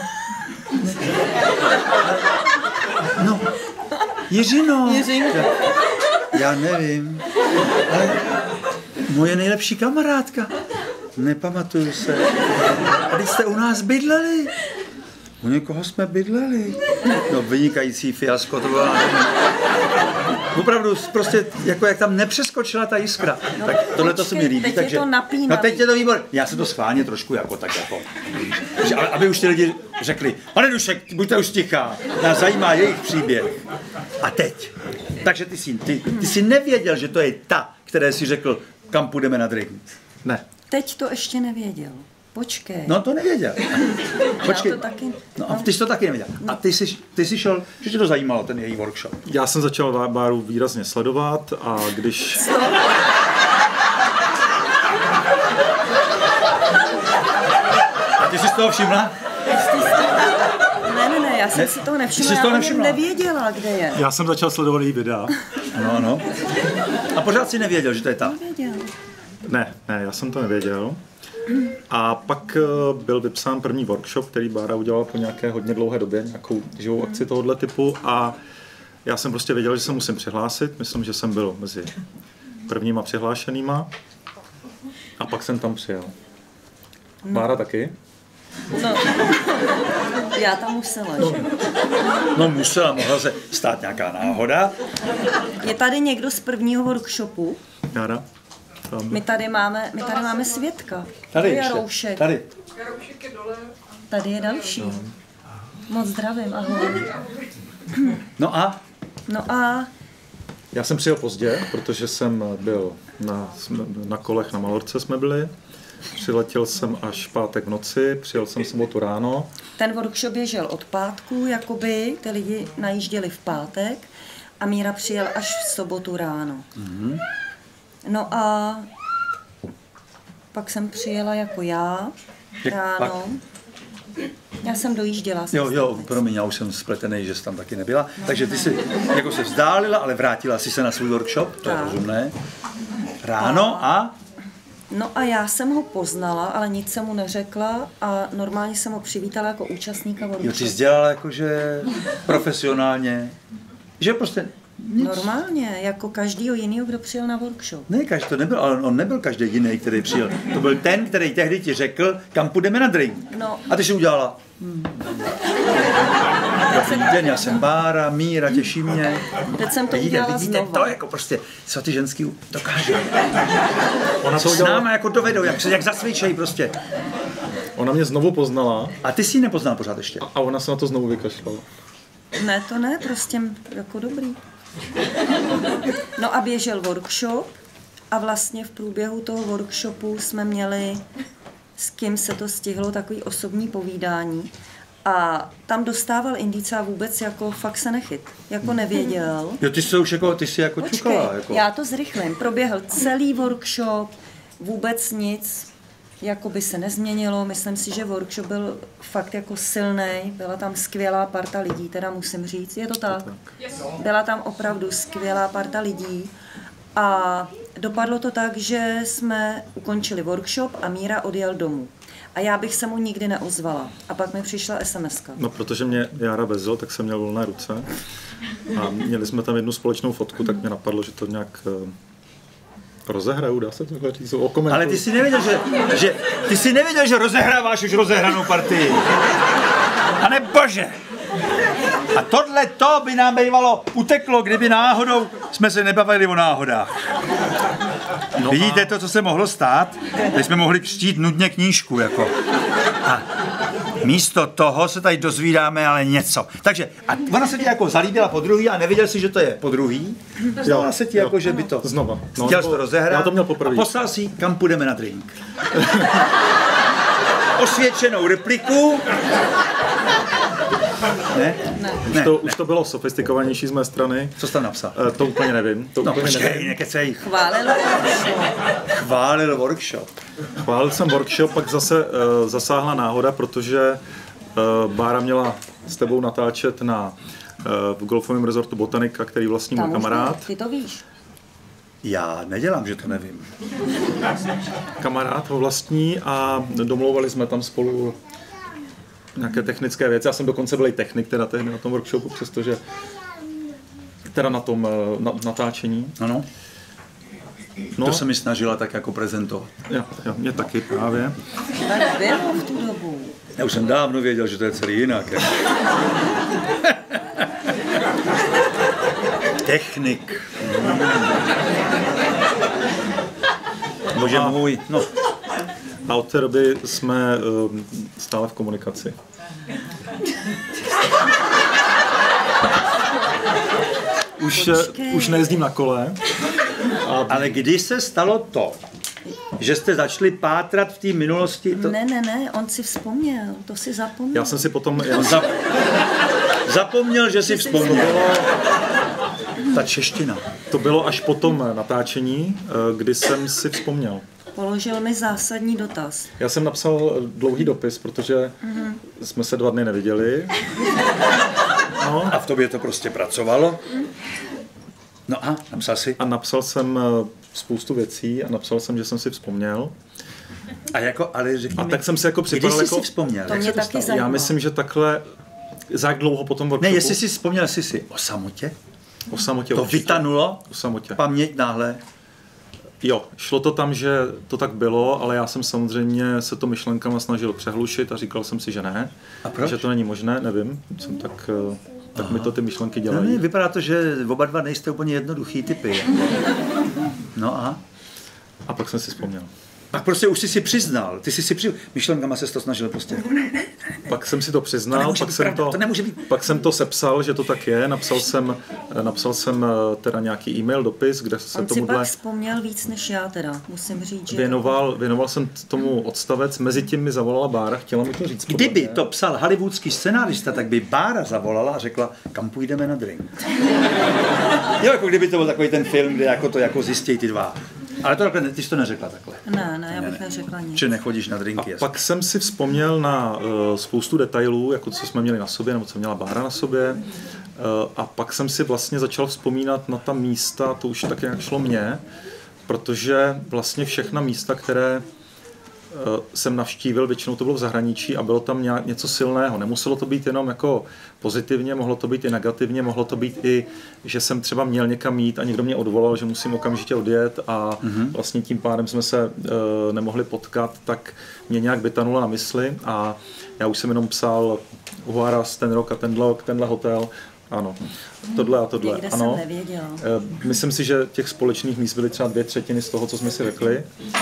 no, Jiřino, Jiřinka. já nevím, ale moje nejlepší kamarádka. Nepamatuju se. A teď jste u nás bydleli. U někoho jsme bydleli. No vynikající fiasko, to bylo nádherné. Opravdu prostě, jako jak tam nepřeskočila ta jiskra. No, tak tohle to se mi líbí. teď je takže, to napínavý. no teď je to výborné. Já se to schválně trošku jako tak jako. Že, aby už ty lidi řekli, pane Dušek, buďte už tichá, nás zajímá jejich příběh. A teď. Takže ty jsi, ty, ty jsi nevěděl, že to je ta, které jsi řekl, kam půjdeme na drink. Ne. Teď to ještě nevěděl. Počkej. No to nevěděl. Počkej. Já to taky... No a ty jsi to taky nevěděl. A ty jsi, ty jsi šel, že tě to zajímalo, ten její workshop. Já jsem začal Báru výrazně sledovat a když... A ty jsi z toho všimla? Ne, ne, ne, já jsem Ne, si toho ty nevšimla, jsi já toho o něm nevšimla? nevěděla, kde je. Já jsem začal sledovat její videa. No, no. A pořád si nevěděl, že to je ta. Nevěděla. Ne, ne, já jsem to nevěděl. A pak eh, byl vypsán první workshop, který Bára udělala po nějaké hodně dlouhé době, nějakou živou akci tohoto typu a já jsem prostě věděl, že se musím přihlásit. Myslím, že jsem byl mezi prvníma přihlášenýma a pak jsem tam přijel. Bára taky? No, já tam musela, že? No musela, mohla se stát nějaká náhoda. Je tady někdo z prvního workshopu? Bára? Tam. My tady máme, my tady máme svědka. Tady To je ještě. Roušek. Tady. Tady je další. Moc zdravím, ahoj. No a? No a Já jsem přijel pozdě, protože jsem byl na, na kolech na Malorce jsme byli. Přiletěl jsem až pátek v noci, přijel jsem sobotu ráno. ten workshop běžel od pátku, jakoby ty lidi najížděli v pátek a Míra přijel až v sobotu ráno. Mm-hmm. No a pak jsem přijela jako já Jak ráno. pak? Já jsem dojížděla. Jo, jo, promiň, já už jsem spletený, že jsi tam taky nebyla. No, Takže ty jsi jako se vzdálila, ale vrátila jsi se na svůj workshop, to je Tak. rozumné. Ráno a? No a já jsem ho poznala, ale nic jsem mu neřekla a normálně jsem ho přivítala jako účastníka Jo, workshopu. ty jsi dělala jakože profesionálně, že prostě nic. Normálně, jako každýho jinýho, kdo přijel na workshop. Ne, každý to nebyl, ale on nebyl každý jiný, který přijel. To byl ten, který tehdy ti řekl, kam půjdeme na drink. No. A ty si udělala. Hmm. Dobrý den, já jsem Bára, Míra, těší mě. Teď jsem to Vidíte, udělala vidíte, znova. to jako prostě, co ty ženský dokážou. Ona Co to s udělala, náma jako dovedou, jak, se, jak zasvědčejí prostě. ona mě znovu poznala A ty si ji nepoznal pořád ještě. a ona se na to znovu vykašlala. Ne, to ne, prostě jako dobrý. No a běžel workshop a vlastně v průběhu toho workshopu jsme měli s kým se to stihlo, takový osobní povídání. A tam dostával indica vůbec jako fakt se nechyt, jako nevěděl. Jo, ty jsi už jako, ty jsi jako Počkej, čukala. Jako. já to zrychlím. Proběhl celý workshop, vůbec nic, jako by se nezměnilo. Myslím si, že workshop byl fakt jako silnej, byla tam skvělá parta lidí, teda musím říct, je to tak? Byla tam opravdu skvělá parta lidí a dopadlo to tak, že jsme ukončili workshop a Míra odjel domů. A já bych se mu nikdy neozvala. A pak mi přišla es em eska. No, protože mě Jára vezl, tak jsem měl volné ruce. A měli jsme tam jednu společnou fotku, tak mě napadlo, že to nějak uh, rozehraju, dá se takhle říct, okomentuju. Ale ty jsi nevěděl, že, že, ty jsi nevěděl, že rozehráváš už rozehranou partii. Pane bože! A tohle to by nám bývalo uteklo, kdyby náhodou jsme se nebavili o náhodách. No vidíte a... to, co se mohlo stát? Teď jsme mohli křtít nudně knížku, jako. A místo toho se tady dozvídáme ale něco. Takže, a ona se ti jako zalíbila po druhý a nevěděl si, že to je po druhý? Znala se ti jako, že by to... Znova. No, chtěl jsi to rozehrát? Já to měl poprvé. A poslal si, kam půjdeme na drink. Osvědčenou repliku. Ne? Ne. Už, to, už to bylo sofistikovanější z mé strany. Co jsi tam napsal? E, to úplně nevím. To No úplně počkej, nevím. nekecej. Chválil workshop. Chválil workshop. Chválil jsem workshop, pak zase uh, zasáhla náhoda, protože uh, Bára měla s tebou natáčet na uh, v golfovém rezortu Botanika, který vlastní můj kamarád. Ty to víš. Já nedělám, že to nevím. Kamarád ho vlastní a domlouvali jsme tam spolu nějaké technické věci. Já jsem dokonce byl i technik teda tehdy na tom workshopu, přestože teda na tom na, natáčení. Ano. No, To se mi snažila tak jako prezentovat. jo, jo, mě taky právě. Tak bylo v tu dobu. Já už jsem dávno věděl, že to je celý jinak. Jako. Technik. Bože můj. No. A od té doby jsme uh, stále v komunikaci. Už, už nejezdím na kole. A... Ale kdy se stalo to, že jste začali pátrat v té minulosti? To... Ne, ne, ne, on si vzpomněl, to si zapomněl. Já jsem si potom... Já... Zap... Zapomněl, že si vzpomněl. Ta čeština. To bylo až po tom natáčení, kdy jsem si vzpomněl. Položil mi zásadní dotaz. Já jsem napsal dlouhý dopis, protože mm-hmm. jsme se dva dny neviděli. No. A v tobě to prostě pracovalo? No a napsal si? A napsal jsem spoustu věcí a napsal jsem, že jsem si vzpomněl. A jako, ale řekni A mi, tak jsem si jako kdy připadal jsi jako... si vzpomněl? To Jak mě se taky stalo? zajímá. Já myslím, že takhle... Za jak dlouho po tom workshopu? Ne, jestli si vzpomněl, jsi si o samotě? O samotě. To určitě. vytanulo? O samotě. Paměť náhle? Jo, šlo to tam, že to tak bylo, ale já jsem samozřejmě se to myšlenkama snažil přehlušit a říkal jsem si, že ne. A proč? Že to není možné, nevím. Jsem tak, tak mi to ty myšlenky No dělají. ne, vypadá to, že oba dva nejste úplně jednoduchý typy. No a? A pak jsem si vzpomněl. Pak prostě už jsi si přiznal. Ty jsi si při... Myšlenkama se to snažil prostě. Pak jsem si to přiznal, To nemůže pak, být jsem pravda, to, to nemůže být. pak jsem to sepsal, že to tak je. Napsal jsem, napsal jsem teda nějaký e-mail, dopis, kde se On si tomuhle pak vzpomněl víc než já teda, musím říct, že... věnoval. Věnoval jsem tomu odstavec, mezi tím mi zavolala Bára, chtěla mi to říct. podle Kdyby mě. to psal hollywoodský scenárista, tak by Bára zavolala a řekla, kam půjdeme na drink. Jo, jako kdyby to byl takový ten film, kde jako to jako zjistějí ty dva. Ale to takhle, ty jsi to neřekla takhle. Ne, ne, já bych neřekla nic. Že nechodíš na drinky. A jasně. pak jsem si vzpomněl na uh, spoustu detailů, jako co jsme měli na sobě, nebo co měla Bára na sobě. Uh, a pak jsem si vlastně začal vzpomínat na ta místa, to už tak nějak šlo mně, protože vlastně všechna místa, které uh, jsem navštívil, většinou to bylo v zahraničí a bylo tam nějak něco silného. Nemuselo to být jenom jako pozitivně, mohlo to být i negativně, mohlo to být i, že jsem třeba měl někam jít a někdo mě odvolal, že musím okamžitě odjet a mm-hmm. vlastně tím pádem jsme se uh, nemohli potkat, tak mě nějak vytanulo na mysli a já už jsem jenom psal Huaraz, ten rok a tenhle, tenhle hotel. Ano, tohle a tohle. Někde Ano. jsem nevěděla. Uh, myslím si, že těch společných míst byly třeba dvě třetiny z toho, co jsme si řekli.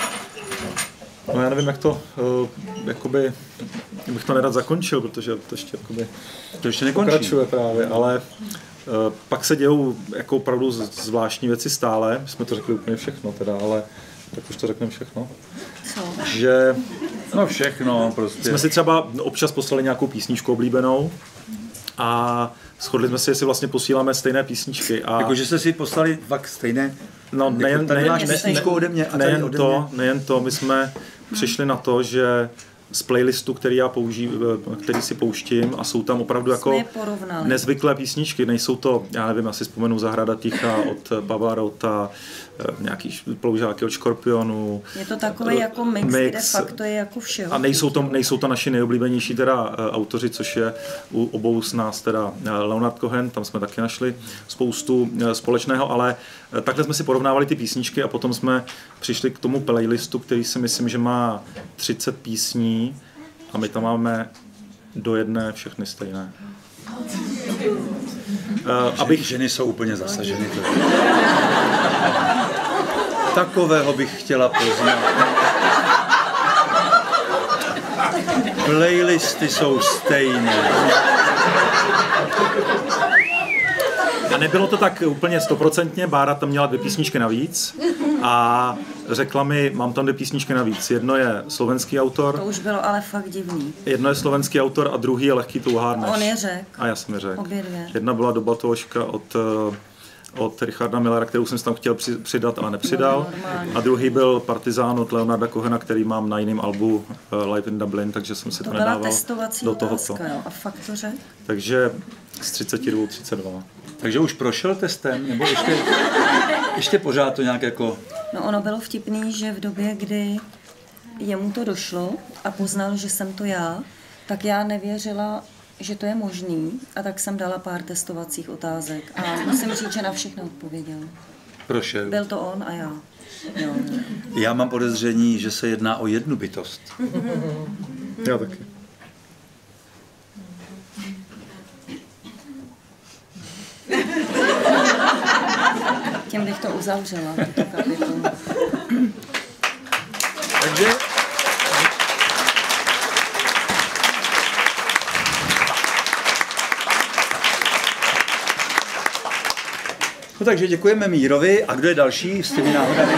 No já nevím, jak to, uh, jakoby, bych to nerad zakončil, protože to ještě jakoby To ještě nekončí. pokračuje právě, ale uh, pak se dějou jako opravdu zvláštní věci stále, jsme to řekli úplně všechno teda, ale tak už to řekneme všechno, Co? že No všechno prostě. Jsme si třeba občas poslali nějakou písničku oblíbenou a shodli jsme si, jestli vlastně posíláme stejné písničky. A... Jakože jste si poslali fakt stejné, no, nejen, jako tady nejen, máš písničku ode mě a tady nejen ode to, mě. nejen to, my jsme přišli na to, že z playlistu, který já použí, který si pouštím a jsou tam opravdu jako nezvyklé písničky. Nejsou to, já nevím, asi vzpomenu Zahrada ticha od Pavla Rota, nějaký Ploužáky od Škorpionu. Je to takový jako mix, mix, kde fakt to je jako všeho. A nejsou to, nejsou to naši nejoblíbenější teda autoři, což je u obou z nás teda Leonard Cohen, tam jsme taky našli spoustu společného, ale takhle jsme si porovnávali ty písničky a potom jsme přišli k tomu playlistu, který si myslím, že má třicet písní a my tam máme do jedné všechny stejné. Uh, abych... Ženy jsou úplně zasaženy. Takového bych chtěla poznat. Playlisty jsou stejné. A nebylo to tak úplně stoprocentně, Bára tam měla dvě písničky navíc a řekla mi, mám tam dvě písničky navíc. Jedno je slovenský autor. To už bylo ale fakt divný. Jedno je slovenský autor a druhý je Lehký touhárnež. On je řek. A já jsem je řek. Obě dvě. Jedna byla Doba Toška od, od Richarda Millera, kterou jsem si tam chtěl přidat, ale nepřidal. No, a druhý byl Partizán od Leonarda Cohena, který mám na jiném albu Live in Dublin, takže jsem si to, to nedával byla testovací do tohoto. otázka, jo? A fakt to řek? Takže z třicet dva třicet dva. Takže už prošel testem, nebo ještě, ještě pořád to nějak jako... No ono bylo vtipný, že v době, kdy jemu to došlo a poznal, že jsem to já, tak já nevěřila, že to je možný a tak jsem dala pár testovacích otázek a musím říct, že na všechno odpověděl. Prošel. Byl to on a já. Jo. Já mám podezření, že se jedná o jednu bytost. Já taky. Tím bych to uzavřela, tuto kapitolu. Takže... No takže děkujeme Mírovi. A kdo je další s těmi náhodami?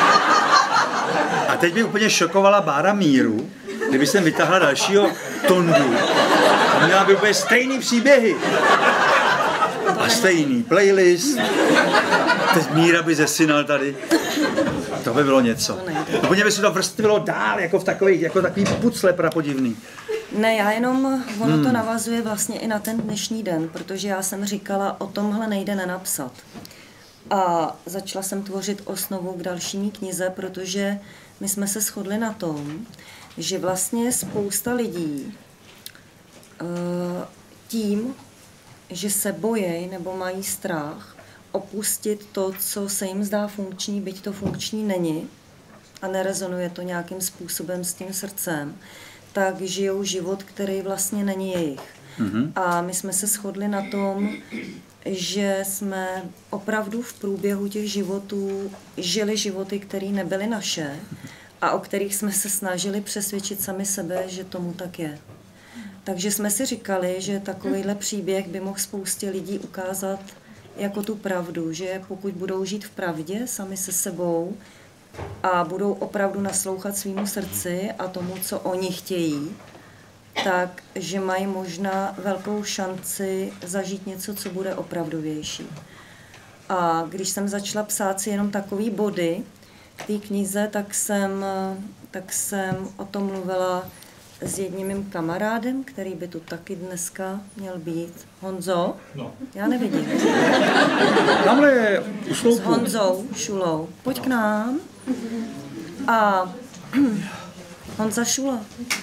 A teď by úplně šokovala Bára Míru, kdyby jsem vytáhla dalšího Tondu. A měla by úplně stejný příběhy. A stejný playlist. Teď Míra by zesinal tady. To by bylo něco. Úplně by se to vrstvilo dál, jako v takových, jako takový pucle prapodivný. Ne, já jenom, ono hmm. to navazuje vlastně i na ten dnešní den, protože já jsem říkala, o tomhle nejde nenapsat. A začala jsem tvořit osnovu k další mý knize, protože my jsme se shodli na tom, že vlastně spousta lidí tím, že se bojí nebo mají strach opustit to, co se jim zdá funkční, byť to funkční není a nerezonuje to nějakým způsobem s tím srdcem, tak žijou život, který vlastně není jejich. Mm-hmm. A my jsme se shodli na tom, že jsme opravdu v průběhu těch životů žili životy, které nebyly naše a o kterých jsme se snažili přesvědčit sami sebe, že tomu tak je. Takže jsme si říkali, že takovýhle příběh by mohl spoustě lidí ukázat jako tu pravdu, že pokud budou žít v pravdě sami se sebou a budou opravdu naslouchat svýmu srdci a tomu, co oni chtějí, tak, že mají možná velkou šanci zažít něco, co bude opravdovější. A když jsem začala psát si jenom takový body k té knize, tak jsem, tak jsem o tom mluvila s jedním mým kamarádem, který by tu taky dneska měl být. Honzo? No. Já nevidím. Tamhle je u sloupu. S Honzou Šulou. Pojď k nám. A Honza Šula.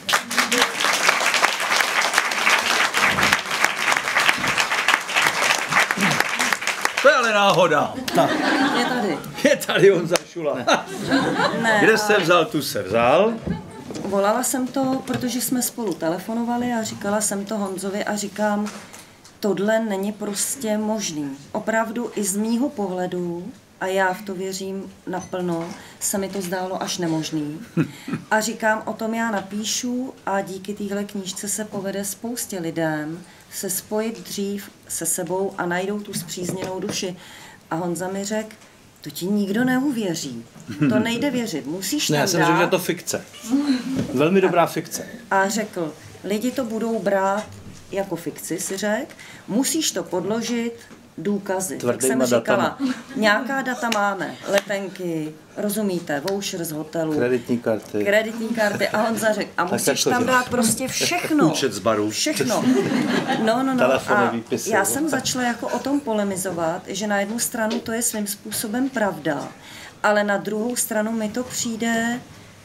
To je ale náhoda. Tak. Je tady. Je tady Honza Šula. Ne, Kde a... se vzal, tu se vzal. Volala jsem to, protože jsme spolu telefonovali a říkala jsem to Honzovi a říkám, tohle není prostě možný. Opravdu i z mýho pohledu, a já v to věřím naplno, se mi to zdálo až nemožný. A říkám, o tom já napíšu a díky téhle knížce se povede spoustě lidem se spojit dřív se sebou a najdou tu spřízněnou duši. A Honza mi řekl, to ti nikdo neuvěří. To nejde věřit, musíš Ne, tam já jsem dát. řekl, že je to fikce. Velmi dobrá fikce. A řekl, lidi to budou brát jako fikci, si řekl, musíš to podložit důkazy. Tak Tvrdýma jsem říkala, datama. nějaká data máme, letenky, rozumíte, voucher z hotelu, Kreditní karty. kreditní karty a Honza řekl, a musíš jak to tam děláš? dát prostě všechno. Účet z baru. Všechno. No, no, no. Telefony, A výpisy, já jo. jsem začala jako o tom polemizovat, že na jednu stranu to je svým způsobem pravda, ale na druhou stranu mi to přijde,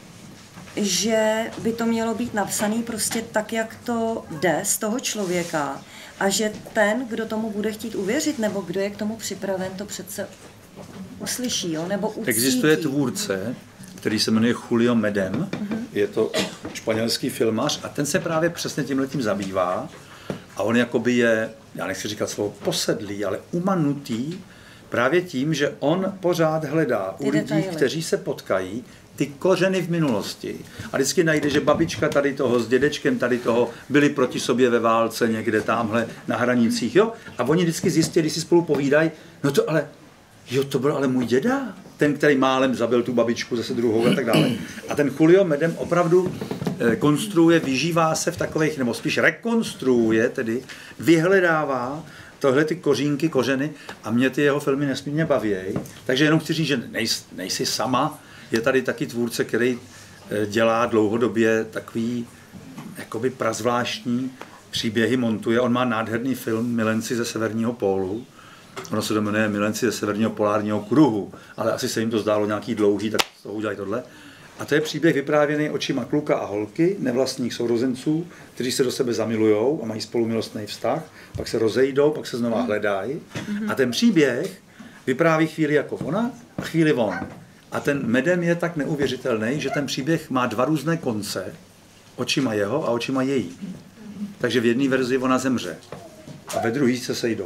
že by to mělo být napsané prostě tak, jak to jde z toho člověka a že ten, kdo tomu bude chtít uvěřit, nebo kdo je k tomu připraven, to přece uslyší, jo? Nebo ucítí. Existuje tvůrce, který se jmenuje Julio Medem, mm-hmm. je to španělský filmař a ten se právě přesně tímhletím zabývá a on jakoby je, já nechci říkat slovo posedlý, ale umanutý právě tím, že on pořád hledá Ty u lidí, detaily. kteří se potkají, ty kořeny v minulosti. A vždycky najde, že babička tady toho s dědečkem tady toho byli proti sobě ve válce někde tamhle na hranicích, jo? A oni vždycky zjistí, když si spolu povídají, no to ale, jo, to byl ale můj děda, ten, který málem zabil tu babičku, zase druhou a tak dále. A ten Julio Medem opravdu eh, konstruuje, vyžívá se v takových, nebo spíš rekonstruuje, tedy vyhledává tohle ty kořínky, kořeny a mě ty jeho filmy nesmírně bavějí. Takže jenom chci říct, že nejsi, nejsi sama, je tady taky tvůrce, který dělá dlouhodobě takový jakoby prazvláštní příběhy, montuje. On má nádherný film Milenci ze severního pólu. Ono se to jmenuje Milenci ze severního polárního kruhu, ale asi se jim to zdálo nějaký dlouhý, tak z toho udělají tohle. A to je příběh vyprávěný očima kluka a holky, nevlastních sourozenců, kteří se do sebe zamilujou a mají spolu milostný vztah, pak se rozejdou, pak se znova hledají. A ten příběh vypráví chvíli jako ona a chvíli on. A ten Medem je tak neuvěřitelný, že ten příběh má dva různé konce, očima jeho a očima její. Takže v jedné verzi ona zemře a ve druhé se sejdou.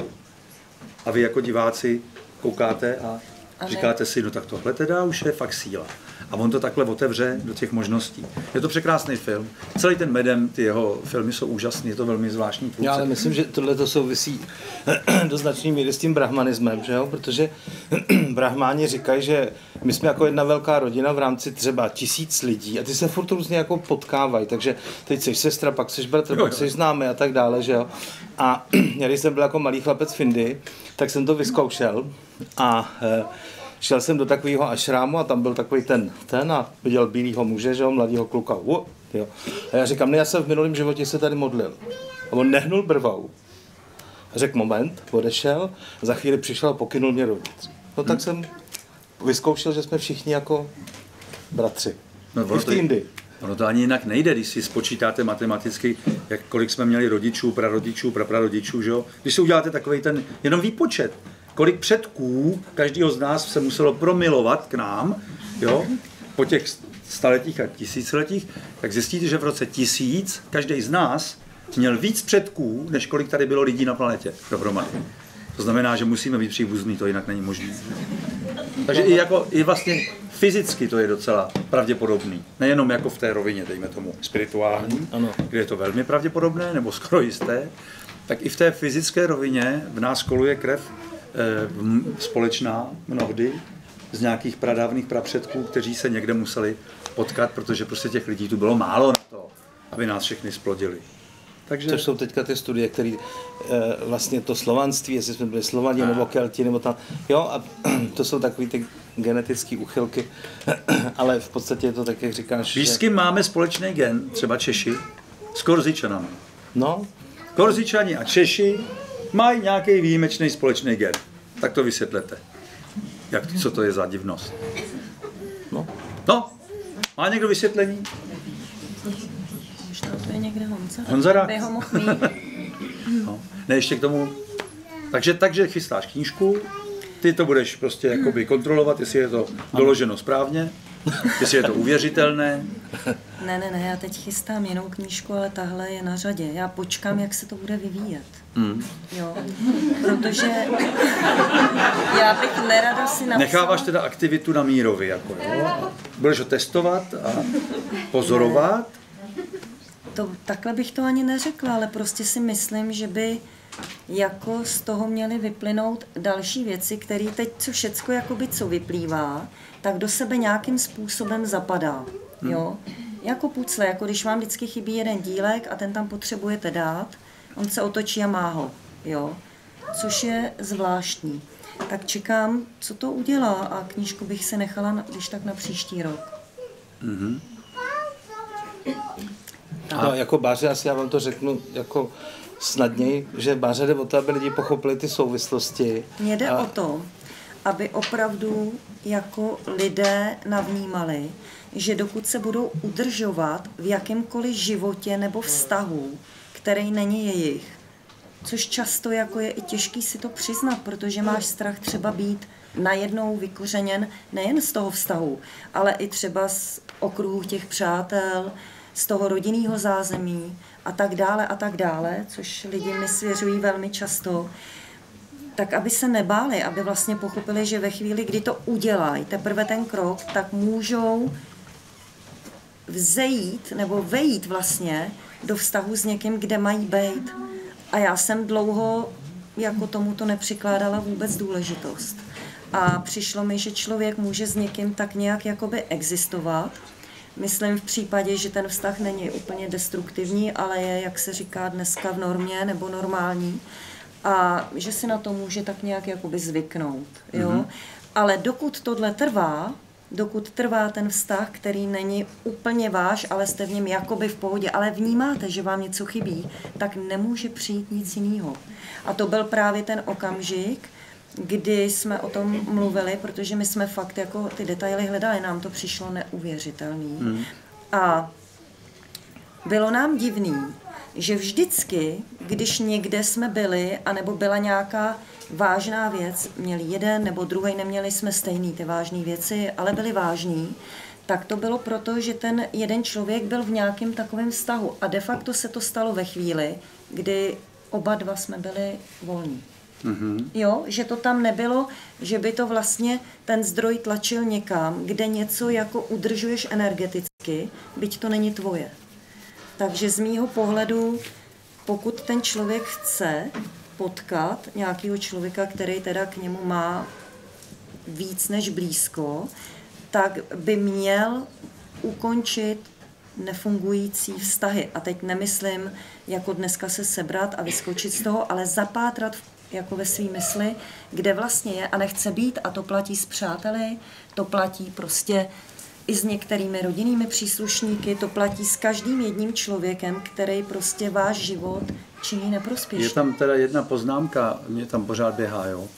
A vy jako diváci koukáte a říkáte si, no tak tohle teda už je fakt síla. A on to takhle otevře do těch možností. Je to překrásný film. Celý ten Medem, ty jeho filmy jsou úžasný, je to velmi zvláštní tvůrce. Já ale myslím, že tohle to souvisí do značné míry s tím brahmanismem, že jo? Protože brahmáni říkají, že my jsme jako jedna velká rodina v rámci třeba tisíc lidí a ty se furt různě jako potkávají, takže teď jsi sestra, pak jsi bratr, Jo, pak jo. jsi známý a tak dále, že jo? A já, když jsem byl jako malý chlapec v Indii, tak jsem to vyzkoušel a e, šel jsem do takového ašrámu a tam byl takový ten, ten a viděl bílýho muže, že jo, mladýho kluka. Uh, jo. A já říkám, ne, já jsem v minulém životě se tady modlil. A on nehnul brvou. A řekl moment, odešel, za chvíli přišel a pokynul mě dovnitř. No tak jsem vyzkoušel, že jsme všichni jako bratři. No, I ono v to- té Indii. Ono to ani jinak nejde, když si spočítáte matematicky, jak kolik jsme měli rodičů, prarodičů, praprarodičů, že jo? Když si uděláte takový ten jenom výpočet, kolik předků každého z nás se muselo promilovat k nám, jo? Po těch staletích a tisíciletích, tak zjistíte, že v roce tisíc každý z nás měl víc předků, než kolik tady bylo lidí na planetě dohromady. To znamená, že musíme být příbuzní, to jinak není možné. Takže i, jako, i vlastně fyzicky to je docela pravděpodobný. Nejenom jako v té rovině, dejme tomu, spirituální, Ano. kde je to velmi pravděpodobné, nebo skoro jisté, tak i v té fyzické rovině v nás koluje krev eh, m- společná mnohdy z nějakých pradávných prapředků, kteří se někde museli potkat, protože prostě těch lidí tu bylo málo na to, aby nás všechny splodili. Takže Což jsou teďka ty studie, které e, vlastně to slovanství, jestli jsme byli Slovani nebo Kelti, nebo tam, jo, a to jsou takové ty genetické úchylky, ale v podstatě je to tak, jak říkáš, víš, s že, kým máme společný gen, třeba Češi, s Korzičanami. no, Korzičani a Češi mají nějaký výjimečný společný gen. Tak to vysvětlete. Jak, co to je za divnost? no, No, má někdo vysvětlení? Možná to je někde Honza. Honza By ho mohl mít. No. Ne, ještě k tomu. Takže, takže chystáš knížku, ty to budeš prostě jakoby kontrolovat, jestli je to doloženo správně, jestli je to uvěřitelné. Ne, ne, ne, já teď chystám jinou knížku, ale tahle je na řadě. Já počkám, jak se to bude vyvíjet. Hmm. Jo, protože já bych nerada si napsala... Necháváš teda aktivitu na Mírovi, jako jo? Budeš ho testovat a pozorovat. to, takhle bych to ani neřekla, ale prostě si myslím, že by jako z toho měly vyplynout další věci, které teď, co všecko jakoby, co vyplývá, tak do sebe nějakým způsobem zapadá. Jo? Jako pucle, jako když vám vždycky chybí jeden dílek a ten tam potřebujete dát, on se otočí a má ho. Jo? Což je zvláštní. Tak čekám, co to udělá a knížku bych si nechala, když tak na příští rok. Mm-hmm. No, jako Báře, asi já vám to řeknu jako snadněji, že Báře jde o to, aby lidi pochopili ty souvislosti. Mně jde a... o to, aby opravdu jako lidé navnímali, že dokud se budou udržovat v jakémkoliv životě nebo vztahu, který není jejich, což často jako je i těžký si to přiznat, protože máš strach třeba být najednou vykořeněn nejen z toho vztahu, ale i třeba z okruhu těch přátel, z toho rodinného zázemí a tak dále a tak dále, což lidi mi svěřují velmi často, tak aby se nebáli, aby vlastně pochopili, že ve chvíli, kdy to udělají, teprve ten krok, tak můžou vzejít nebo vejít vlastně do vztahu s někým, kde mají být. A já jsem dlouho jako tomuto nepřikládala vůbec důležitost. A přišlo mi, že člověk může s někým tak nějak jakoby existovat. Myslím v případě, že ten vztah není úplně destruktivní, ale je, jak se říká dneska, v normě nebo normální. A že si na to může tak nějak jakoby zvyknout. Jo? Mm-hmm. Ale dokud tohle trvá, dokud trvá ten vztah, který není úplně váš, ale jste v něm jakoby v pohodě, ale vnímáte, že vám něco chybí, tak nemůže přijít nic jiného. A to byl právě ten okamžik, kdy jsme o tom mluvili, protože my jsme fakt jako ty detaily hledali, nám to přišlo neuvěřitelný. Hmm. A bylo nám divný, že vždycky, když někde jsme byli, anebo byla nějaká vážná věc, měli jeden nebo druhý, neměli jsme stejný ty vážné věci, ale byly vážný, tak to bylo proto, že ten jeden člověk byl v nějakém takovém vztahu. A de facto se to stalo ve chvíli, kdy oba dva jsme byli volní. Mm-hmm. Jo, že to tam nebylo, že by to vlastně ten zdroj tlačil někam, kde něco jako udržuješ energeticky, byť to není tvoje. Takže z mýho pohledu, pokud ten člověk chce potkat nějakého člověka, který teda k němu má víc než blízko, tak by měl ukončit nefungující vztahy. A teď nemyslím, jako dneska se sebrat a vyskočit z toho, ale zapátrat jako ve svý mysli, kde vlastně je a nechce být, a to platí s přáteli, to platí prostě i s některými rodinnými příslušníky, to platí s každým jedním člověkem, který prostě váš život činí neprospěšný. Je tam teda jedna poznámka, mě tam pořád běhá, jo,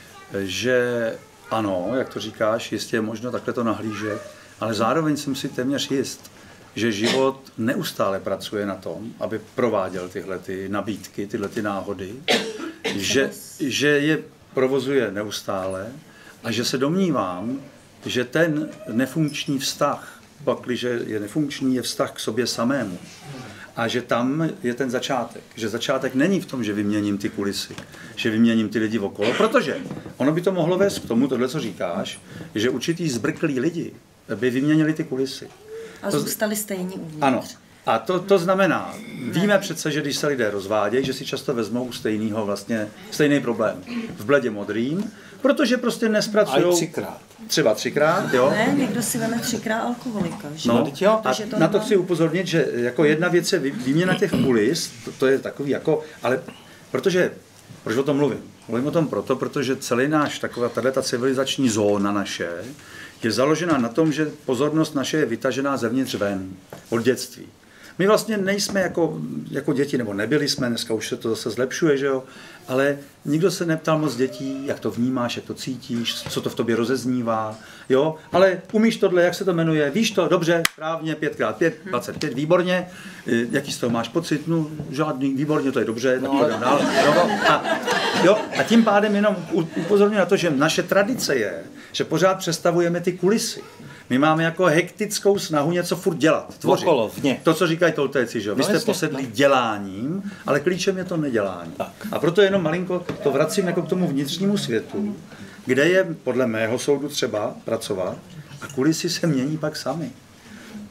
že ano, jak to říkáš, jistě je možno takhle to nahlížet, ale zároveň jsem si téměř jist, že život neustále pracuje na tom, aby prováděl tyhle ty nabídky, tyhle ty náhody, že, že je provozuje neustále a že se domnívám, že ten nefunkční vztah, pakliže je nefunkční, je vztah k sobě samému. A že tam je ten začátek. Že začátek není v tom, že vyměním ty kulisy, že vyměním ty lidi okolo, protože ono by to mohlo vést k tomu, tohle, co říkáš, že určitý zbrklí lidi by vyměnili ty kulisy. A to zůstali stejní uvnitř. Ano. A to, to znamená, víme přece, že když se lidé rozvádějí, že si často vezmou stejného vlastně, stejný problém v bledě modrým, protože prostě nespracujou třikrát. Třeba třikrát, jo. Ne, někdo si veme třikrát alkoholika. Že? No, jo, a to na to nemá... chci upozornit, že jako jedna věc je výměna těch kulis, to, to je takový jako, ale protože, proč o tom mluvím? Mluvím o tom proto, protože celý náš, taková tato civilizační zóna naše, je založena na tom, že pozornost naše je vytažená zevnitř ven, od dětství. My vlastně nejsme jako, jako děti, nebo nebyli jsme, dneska už se to zase zlepšuje, že jo? Ale nikdo se neptal moc dětí, jak to vnímáš, jak to cítíš, co to v tobě rozeznívá, jo? Ale umíš tohle, jak se to jmenuje, víš to, dobře, správně, pět krát pět, dvacet pět, výborně, jaký z toho máš pocit, no žádný, výborně, to je dobře, tak no, dál, jo? A, jo? A tím pádem jenom upozorňuji na to, že naše tradice je, že pořád představujeme ty kulisy. My máme jako hektickou snahu něco furt dělat, tvořit. Okolo, vně. To, co říkají Toltéci, že jo? Vy no, jste jasně, posedlí no. děláním, ale klíčem je to nedělání. Tak. A proto jenom malinko to vracím jako k tomu vnitřnímu světu, kde je podle mého soudu třeba pracovat a kulisy se mění pak sami.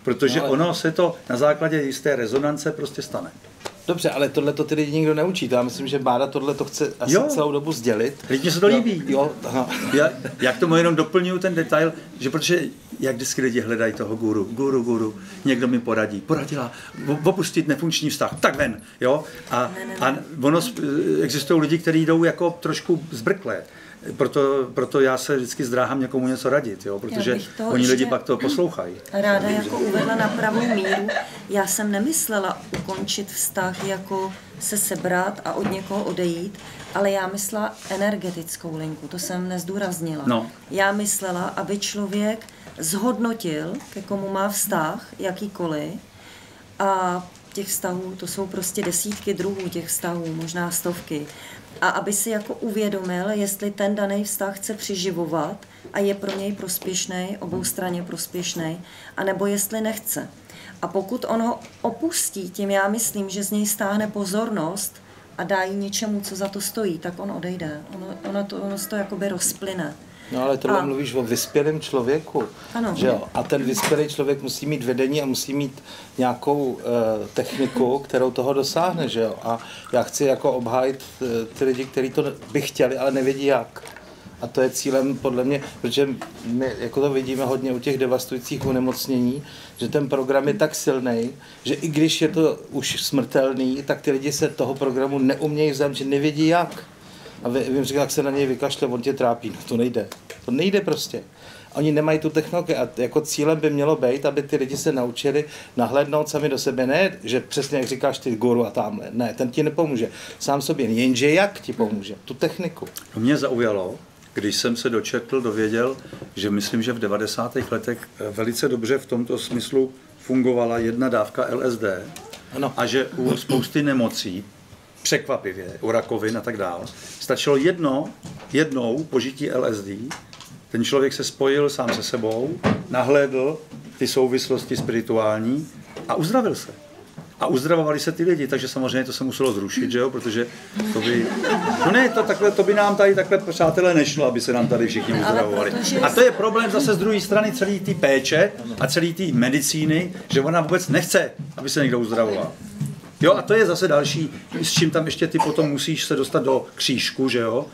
protože no, ale... ono se to na základě jisté rezonance prostě stane. Dobře, ale tohle to ty lidi nikdo neučí. To já myslím, že Bára tohle to chce asi jo. celou dobu sdělit. Lidně se to jo, líbí. Jo, aha. Já, já k tomu jenom doplňuji ten detail, že protože jak vždycky lidi hledají toho guru, guru, guru, někdo mi poradí, poradila, opustit nefunkční vztah, tak ven, jo. A, a ono, existují lidi, kteří jdou jako trošku zbrklé. Proto, proto já se vždycky zdráhám někomu něco radit, jo, protože oni lidi pak to poslouchají. Ráda jako uvedla na pravou míru. Já jsem nemyslela ukončit vztah, jako se sebrat a od někoho odejít, ale já myslela energetickou linku, to jsem nezdůraznila. No. Já myslela, aby člověk zhodnotil, ke komu má vztah, jakýkoliv, a těch vztahů, to jsou prostě desítky druhů těch vztahů, možná stovky. A aby si jako uvědomil, jestli ten daný vztah chce přiživovat a je pro něj prospěšný, oboustranně prospěšný, anebo jestli nechce. A pokud on ho opustí, tím já myslím, že z něj stáhne pozornost a dá jí něčemu, co za to stojí, tak on odejde. Ono, ono, to, ono to jakoby rozplyne. No ale tohle a... mluvíš o vyspělém člověku, ano. že jo? A ten vyspělý člověk musí mít vedení a musí mít nějakou uh, techniku, kterou toho dosáhne, že jo? A já chci jako obhájit uh, ty lidi, kteří to by chtěli, ale nevědí jak. A to je cílem podle mě, protože my jako to vidíme hodně u těch devastujících onemocnění, že ten program je tak silný, že i když je to už smrtelný, tak ty lidi se toho programu neumějí vzdát, že nevědí jak. A vím, že jak se na něj vykašle, on tě trápí. No to nejde. To nejde prostě. Oni nemají tu technologii a jako cílem by mělo být, aby ty lidi se naučili nahlédnout sami do sebe. Ne, že přesně jak říkáš ty guru a tamhle. Ne, ten ti nepomůže. Sám sobě. Jenže jak ti pomůže? Tu techniku. No mě zaujalo, když jsem se dočetl, dověděl, že myslím, že v devadesátých letech velice dobře v tomto smyslu fungovala jedna dávka L S D ano. A že u spousty nemocí, překvapivě, u rakovin a tak dále, stačilo jedno, jednou požití L S D, ten člověk se spojil sám se sebou, nahlédl ty souvislosti spirituální a uzdravil se. A uzdravovali se ty lidi, takže samozřejmě to se muselo zrušit, že jo, protože to by... No ne, to, takhle, to by nám tady takhle, přátelé, nešlo, aby se nám tady všichni uzdravovali. A to je problém zase z druhé strany celé té péče a celé té medicíny, že ona vůbec nechce, aby se někdo uzdravoval. Jo, a to je zase další, s čím tam ještě ty potom musíš se dostat do křížku, že jo,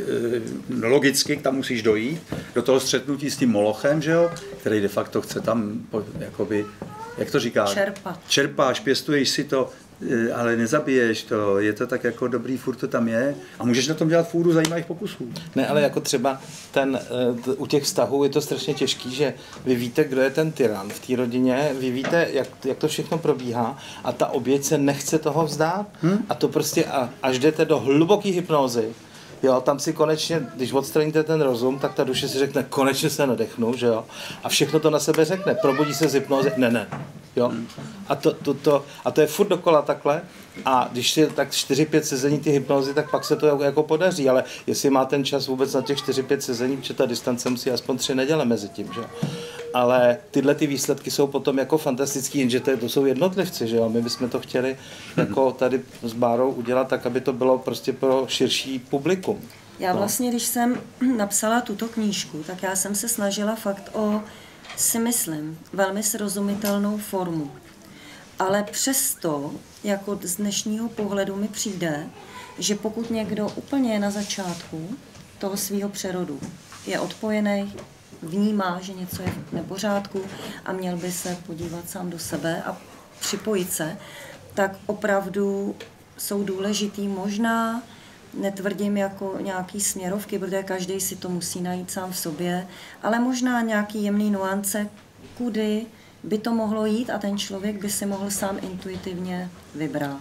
e, logicky tam musíš dojít, do toho střetnutí s tím molochem, že jo, který de facto chce tam, jakoby, jak to říkáš? Čerpat. Čerpáš, pěstuješ si to, ale nezabiješ to, je to tak jako dobrý, furt to tam je a můžeš na tom dělat fůru zajímavých pokusů. Ne, ale jako třeba ten, u těch vztahů je to strašně těžký, že vy víte, kdo je ten tyran v té rodině, vy víte, jak, jak to všechno probíhá a ta oběť se nechce toho vzdát hmm? a to prostě a, až jdete do hluboké hypnózy, jo, tam si konečně, když odstraníte ten rozum, tak ta duše si řekne, konečně se nadechnu, že jo, a všechno to na sebe řekne, probudí se z hypnózy, ne, ne, jo, a to, to, to, a to je furt dokola takhle, a když je tak čtyři pět sezení ty hypnózy, tak pak se to jako podaří, ale jestli má ten čas vůbec na těch čtyři pět sezení, protože ta distance musí aspoň tři neděle mezi tím, že jo. Ale tyhle ty výsledky jsou potom jako fantastický, jenže to, to jsou jednotlivci, že jo, my bychom to chtěli jako tady s Bárou udělat tak, aby to bylo prostě pro širší publikum. Já no. vlastně, když jsem napsala tuto knížku, tak já jsem se snažila fakt o, si myslím, velmi srozumitelnou formu. Ale přesto, jako z dnešního pohledu mi přijde, že pokud někdo úplně je na začátku toho svého přerodu, je odpojený, vnímá, že něco je v nepořádku a měl by se podívat sám do sebe a připojit se, tak opravdu jsou důležitý možná, netvrdím jako nějaký směrovky, protože každý si to musí najít sám v sobě, ale možná nějaký jemný nuance, kudy by to mohlo jít a ten člověk by si mohl sám intuitivně vybrat.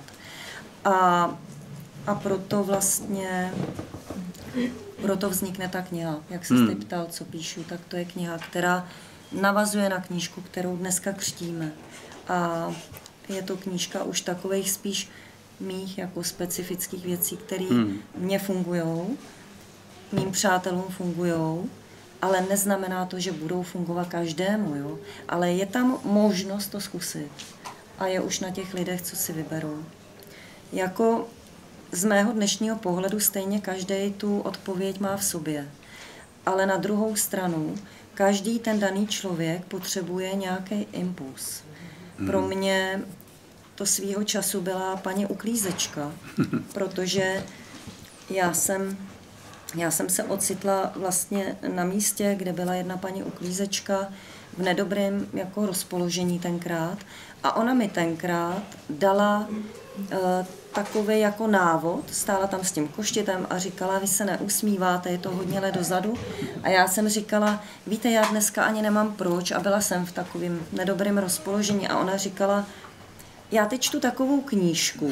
A, a proto vlastně proto vznikne ta kniha. Jak jsi hmm. ptal, co píšu, tak to je kniha, která navazuje na knížku, kterou dneska křtíme. A je to knížka už takových spíš mých jako specifických věcí, které hmm. mně fungujou, mým přátelům fungujou, ale neznamená to, že budou fungovat každému, jo? Ale je tam možnost to zkusit a je už na těch lidech, co si vyberou. Jako z mého dnešního pohledu stejně každý tu odpověď má v sobě, ale na druhou stranu každý ten daný člověk potřebuje nějaký impuls. Pro mě to svýho času byla paní uklízečka, protože já jsem, já jsem se ocitla vlastně na místě, kde byla jedna paní uklízečka v nedobrém jako rozpoložení tenkrát a ona mi tenkrát dala uh, takový jako návod, stála tam s tím koštětem a říkala, vy se neusmíváte, je to hodně let dozadu. A já jsem říkala, víte, já dneska ani nemám proč a byla jsem v takovém nedobrém rozpoložení a ona říkala, já teď čtu takovou knížku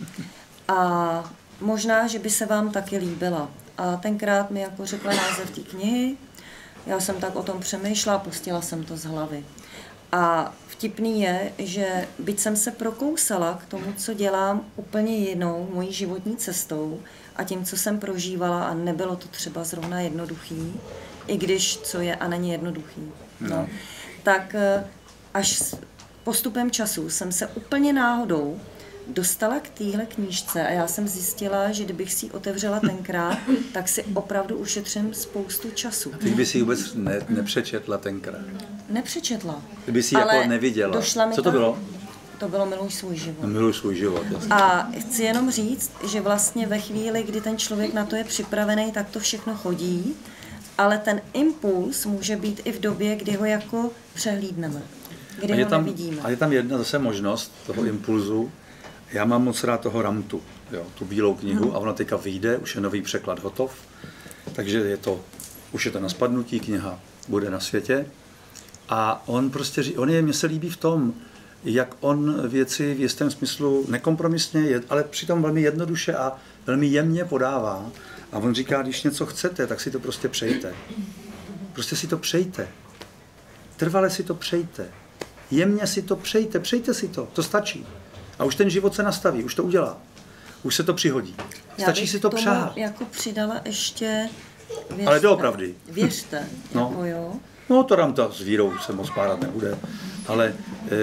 a možná, že by se vám taky líbila. A tenkrát mi jako řekla název té knihy, já jsem tak o tom přemýšlela, pustila jsem to z hlavy. A vtipný je, že byť jsem se prokousala k tomu, co dělám úplně jinou, mojí životní cestou a tím, co jsem prožívala a nebylo to třeba zrovna jednoduchý, i když co je a není jednoduchý, no, tak až s postupem času jsem se úplně náhodou dostala k téhle knížce a já jsem zjistila, že kdybych si ji otevřela tenkrát, tak si opravdu ušetřím spoustu času. Ty by si ji vůbec ne, nepřečetla tenkrát. Nepřečetla. Kdyby si ji jako neviděla. Co to bylo? To bylo Miluj svůj život. No, Miluj svůj život, jasně. A chci jenom říct, že vlastně ve chvíli, kdy ten člověk na to je připravený, tak to všechno chodí, ale ten impuls může být i v době, kdy ho jako přehlídneme, kdy a je ho tam, nevidíme. A je tam jedna zase možnost toho impulzu. Já mám moc rád toho Ramtu, jo, tu bílou knihu, hmm. a ona teďka vyjde, už je nový překlad hotov, takže je to, už je to na spadnutí, kniha bude na světě. A on prostě, on je, mně se líbí v tom, jak on věci v jistém smyslu nekompromisně, ale přitom velmi jednoduše a velmi jemně podává. A on říká, když něco chcete, tak si to prostě přejte. Prostě si to přejte. Trvale si to přejte. Jemně si to přejte, přejte si to, to stačí. A už ten život se nastaví, už to udělá. Už se to přihodí. Stačí si to přát. Jako přidala ještě, věřte, ale doopravdy. Věřte, no. Jako jo. No to Ramta s vírou se moc párat nebude, ale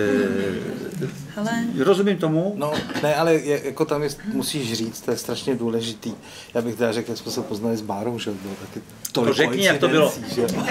e, Hele. rozumím tomu. No, ne, ale je, jako tam je, musíš říct, to je strašně důležitý. Já bych teda řekl, jak jsme se poznali s Bárou, že bylo taky to řekni, jak to bylo.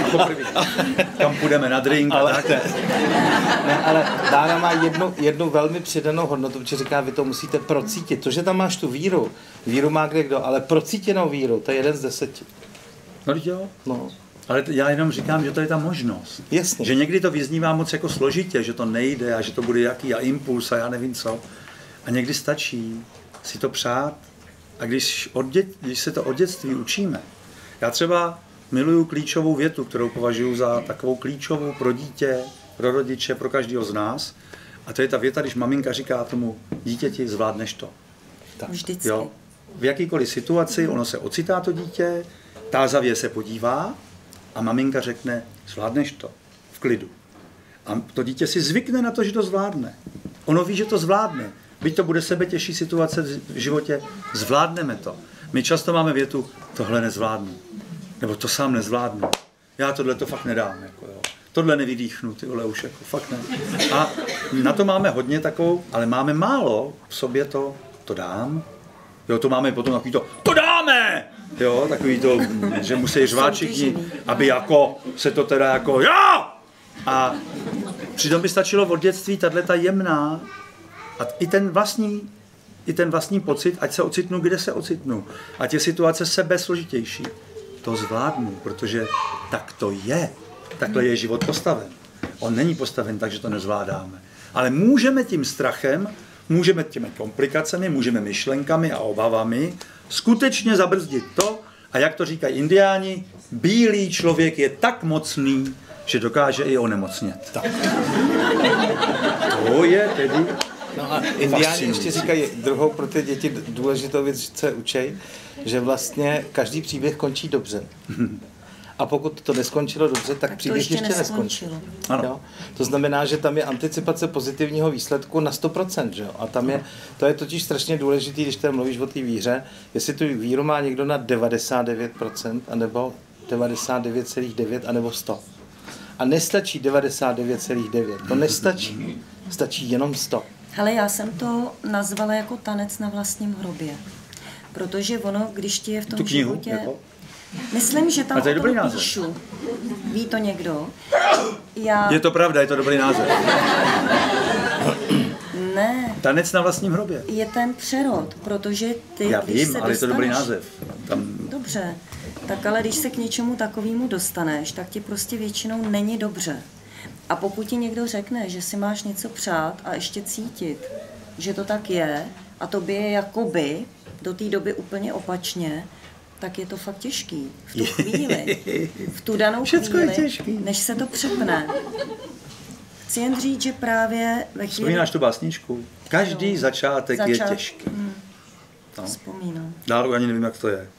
Kam půjdeme na drink. Ale, tak. Ne, ne, ale Dára má jednu, jednu velmi přidanou hodnotu, protože říká, vy to musíte procítit. To, že tam máš tu víru, víru má kde kdo, ale procítěnou víru, to je jeden z deseti. No, jo. No. Ale já jenom říkám, že to je ta možnost. Jasně. Že někdy to vyznívá moc jako složitě, že to nejde a že to bude jaký a impuls a já nevím co. A někdy stačí si to přát. A když, od dět, když se to od dětství učíme. Já třeba miluju klíčovou větu, kterou považuji za takovou klíčovou pro dítě, pro rodiče, pro každého z nás. A to je ta věta, když maminka říká tomu dítěti, zvládneš to. Tak. Vždycky. Jo. V jakýkoliv situaci ono se ocitá to dítě, tázavě se podívá, a maminka řekne, zvládneš to, v klidu. A to dítě si zvykne na to, že to zvládne. Ono ví, že to zvládne. Byť to bude sebe těžší situace v životě, zvládneme to. My často máme větu, tohle nezvládnu. Nebo to sám nezvládnu. Já tohle to fakt nedám. Jako, jo. Tohle nevydýchnu, ty vole, už jako fakt ne. A na to máme hodně takovou, ale máme málo v sobě to, to dám. Jo, to máme potom takový to, to dáme! Jo, takový to, že musí řvát všichni, aby jako se to teda jako, jo! A přitom by stačilo od dětství tato jemná a i ten vlastní, i ten vlastní pocit, ať se ocitnu, kde se ocitnu, ať je situace sebe složitější, to zvládnu, protože tak to je. Takhle je život postaven. On není postaven tak, že to nezvládáme. Ale můžeme tím strachem, můžeme těmi komplikacemi, můžeme myšlenkami a obavami skutečně zabrzdit to, a jak to říkají indiáni, bílý člověk je tak mocný, že dokáže i onemocnět. Tak. To je tedy No a indiáni ještě říkají druhou pro ty děti důležitou věc, že se učej, že vlastně každý příběh končí dobře. A pokud to neskončilo dobře, tak, tak příběh ještě, ještě neskončil. Ano. To znamená, že tam je anticipace pozitivního výsledku na sto procent. Že? A tam je, to je totiž strašně důležitý, když tady mluvíš o té víře, jestli tu víru má někdo na devadesát devět procent, anebo devadesát devět celá devět, anebo sto. A nestačí devadesát devět celá devět. To nestačí. Stačí jenom sto. Ale já jsem to nazvala jako tanec na vlastním hrobě. Protože ono, když ti je v tom tu knihu, životě... Jako? Myslím, že tam o tom název. Píšu. Ví to někdo? Já... Je to pravda, je to dobrý název. Ne, Tanec na vlastním hrobě. je ten přerod, protože ty, Já když vím, se ale je to dobrý dostaneš- název. Tam Dobře, tak ale když se k něčemu takovému dostaneš, tak ti prostě většinou není dobře. A pokud ti někdo řekne, že si máš něco přát a ještě cítit, že to tak je, a tobě je jakoby do té doby úplně opačně, tak je to fakt těžký. V tu chvíli, v tu danou Všecko je chvíli, těžký. než se to přepne. Chci jen říct, že právě ve chvíli... vzpomínáš tu básničku? Každý Jo. začátek Začát- je těžký. Hmm, No. vzpomínám. Dál ani nevím, jak to je.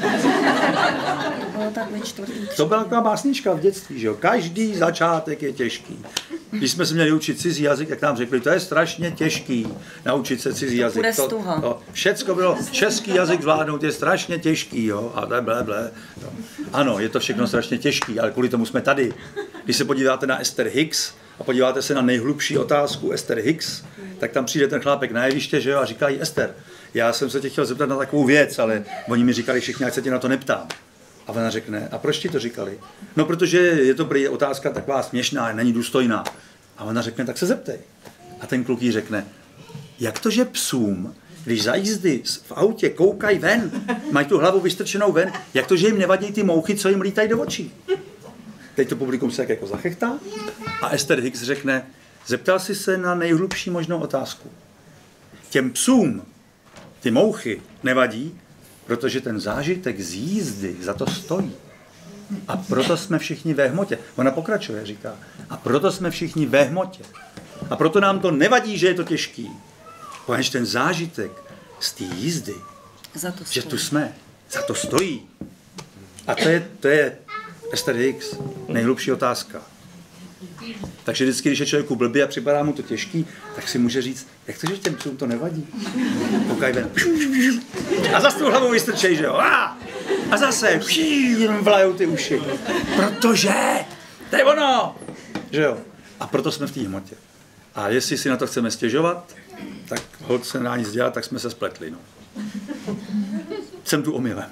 To bylo tak ve čtvrtý třídě. To byla taková básnička v dětství, že jo? Každý začátek je těžký. Když jsme se měli učit cizí jazyk, jak nám řekli, to je strašně těžký naučit se cizí jazyk. bude stuha. to, všecko bylo, český jazyk zvládnout je strašně těžký, jo? A ble, ble, ble. Jo. Ano, je to všechno strašně těžký, ale kvůli tomu jsme tady. Když se podíváte na Esther Hicks a podíváte se na nejhlubší otázku Esther Hicks, tak tam přijde ten chlápek na jeviště, že jo, a říká jí: Esther, já jsem se tě chtěl zeptat na takovou věc, ale oni mi říkali všichni, ať se tě na to neptám. A ona řekne: a proč ti to říkali? No, protože je to prý otázka taková směšná, není důstojná. A ona řekne: tak se zeptej. A ten kluk jí řekne: jak to, že psům, když za jízdy v autě koukají ven, mají tu hlavu vystrčenou ven, jak to, že jim nevadí ty mouchy, co jim lítají do očí? Teď to publikum se tak jako zachechtá a Esther Hicks řekne: zeptal jsi se na nejhlubší možnou otázku. Těm psům ty mouchy nevadí, protože ten zážitek z jízdy za to stojí. A proto jsme všichni ve hmotě. Ona pokračuje, říká. A proto jsme všichni ve hmotě. A proto nám to nevadí, že je to těžký. Poněž ten zážitek z té jízdy, Za to že stojí. tu jsme, za to stojí. A to je, to je Esther Hicks, nejhlubší otázka. Takže vždycky, když je člověku blbý a připadá mu to těžký, tak si může říct: jak to, že těm psům to nevadí? Koukaj ven. A zase tu hlavu vystrčej, že jo? A zase vlajou ty uši. Protože to je ono. Že jo? A proto jsme v té hmotě. A jestli si na to chceme stěžovat, tak holt se nedá nic dělat, tak jsme se spletli. No. Jsem tu omylem.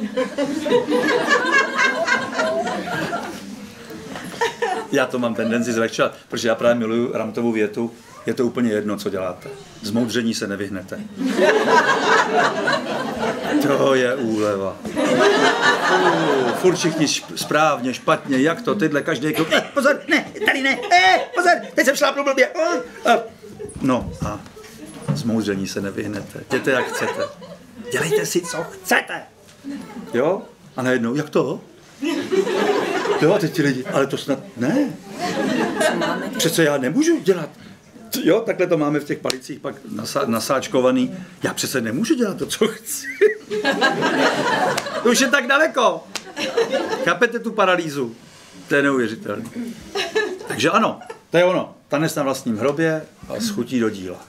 Já to mám tendenci zlehčovat, protože já právě miluju Ramtovu větu: je to úplně jedno, co děláte. Zmoudření se nevyhnete. To je úleva. Uh, furt všichni šp- správně, špatně, jak to, tyhle, každý kluk. Eh, pozor, ne, tady ne, eh, pozor, teď jsem šlápnul blbě. Uh, uh. No a zmoudření se nevyhnete. Jděte, jak chcete. Dělejte si, co chcete. Jo? A najednou, jak to? Jo, a teď ti lidi, ale to snad ne. Přece já nemůžu dělat. Jo, takhle to máme v těch palicích pak nasá, nasáčkovaný. Já přece nemůžu dělat to, co chci. To už je tak daleko. Chápete tu paralýzu? To je neuvěřitelné. Takže ano, to je ono. Tanec na vlastním hrobě a schutí do díla.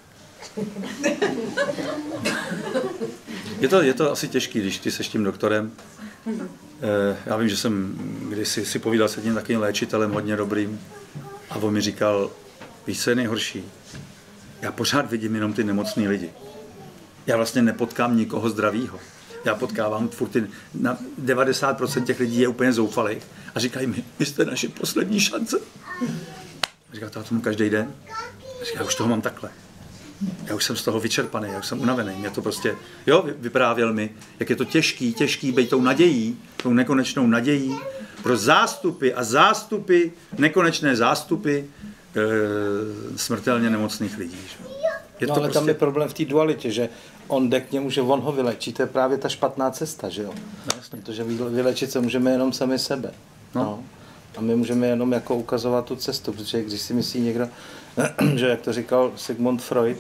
Je to, je to asi těžký, když ty seš tím doktorem. Já vím, že jsem kdysi si povídal s jedním takovým léčitelem hodně dobrým a on mi říkal: víš, co je nejhorší? Já pořád vidím jenom ty nemocný lidi. Já vlastně nepotkám nikoho zdravýho. Já potkávám furt ty, na devadesát procent těch lidí je úplně zoufalých a říkají mi: vy jste naše poslední šance. A říká: to já tomu každý den. A říká: já už toho mám takhle. Já už jsem z toho vyčerpaný, já už jsem unavený. Mě to prostě, jo, vyprávěl mi, jak je to těžký, těžký být tou nadějí, tou nekonečnou nadějí pro zástupy a zástupy, nekonečné zástupy e, smrtelně nemocných lidí. Že? Je No to ale prostě... tam je problém v té dualitě, že on jde k němu, že on ho vylečí, to je právě ta špatná cesta, že jo? No, protože vylečit se můžeme jenom sami sebe. No. No. A my můžeme jenom jako ukazovat tu cestu, protože když si myslí někdo, že jak to říkal Sigmund Freud,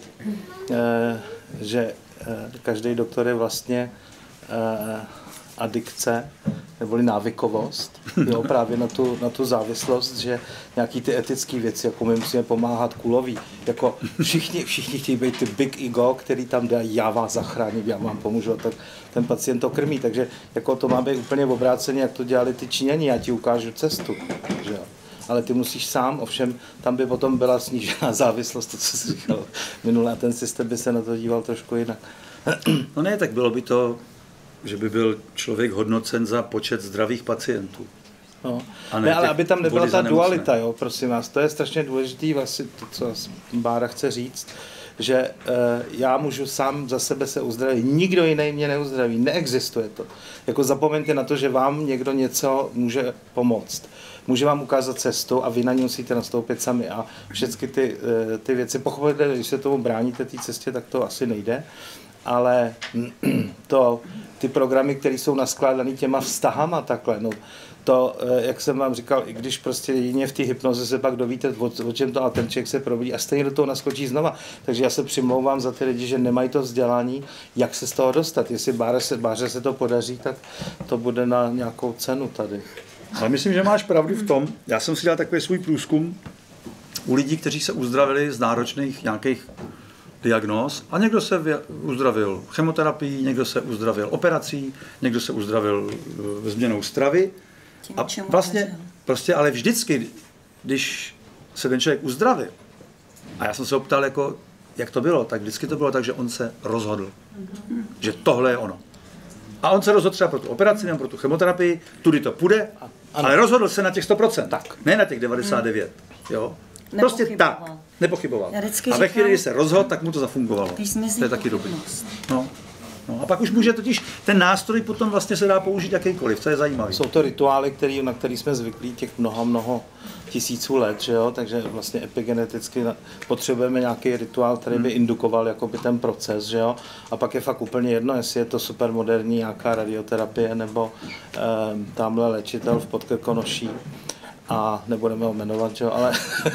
že každý doktor je vlastně adikce, neboli návykovost, jo, právě na tu, na tu závislost, že nějaký ty etické věci, jako my musíme pomáhat kuloví, jako všichni, všichni chtějí být ty big ego, který tam jde, já vás zachráním, já vám pomůžu, tak ten pacient to krmí, takže jako to má být úplně obráceně, jak to dělali ty Číňani, já ti ukážu cestu, že jo. Ale ty musíš sám, ovšem tam by potom byla snížená závislost, to, co jsi říkal minule, a ten systém by se na to díval trošku jinak. No ne, tak bylo by to, že by byl člověk hodnocen za počet zdravých pacientů. No. Ne, ne, ale aby tam nebyla ta nemocné. dualita, jo, prosím vás, to je strašně důležitý, vlastně to, co Bára chce říct, že e, já můžu sám za sebe se uzdravit, nikdo jiný mě neuzdraví, neexistuje to. Jako zapomeňte na to, že vám někdo něco může pomoct. Může vám ukázat cestu a vy na ní musíte nastoupit sami a všechny ty, e, ty věci, pochopitelně, když se tomu bráníte té cestě, tak to asi nejde, ale to, ty programy, které jsou naskládané těma vztahama takhle, no, to, jak jsem vám říkal, i když prostě jedině v té hypnoze se pak dovíte, o, o čem to, a ten člověk se probudí a stejně do toho naskočí znova. Takže já se přimlouvám za ty lidi, že nemají to vzdělání, jak se z toho dostat. Jestli Báře se, Báře se to podaří, tak to bude na nějakou cenu tady. Ale myslím, že máš pravdu v tom. Já jsem si dělal takový svůj průzkum u lidí, kteří se uzdravili z náročných nějakých diagnóz a někdo se uzdravil chemoterapií, někdo se uzdravil operací, někdo se uzdravil změnou stravy. A vlastně, prostě, ale vždycky, když se ten člověk uzdravil, a já jsem se ho ptal, jako, jak to bylo, tak vždycky to bylo tak, že on se rozhodl, že tohle je ono. A on se rozhodl třeba pro tu operaci nebo pro tu chemoterapii, tudy to půjde, ale rozhodl se na těch sto procent, tak. Ne na těch devadesát devět. Jo? Prostě tak, nepochyboval. A ve chvíli, kdy se rozhodl, tak mu to zafungovalo. To je taky dobrý. No. No, a pak už může totiž ten nástroj potom vlastně se dá použít jakýkoliv, co je zajímavé. Jsou to rituály, který, na který jsme zvyklí těch mnoho, mnoho tisíců let, že jo? Takže vlastně epigeneticky potřebujeme nějaký rituál, který by indukoval jakoby ten proces, že jo? A pak je fakt úplně jedno, jestli je to supermoderní nějaká radioterapie nebo eh, tamhle léčitel v Podkrkonoší a nebudeme ho jmenovat, že jo? Ale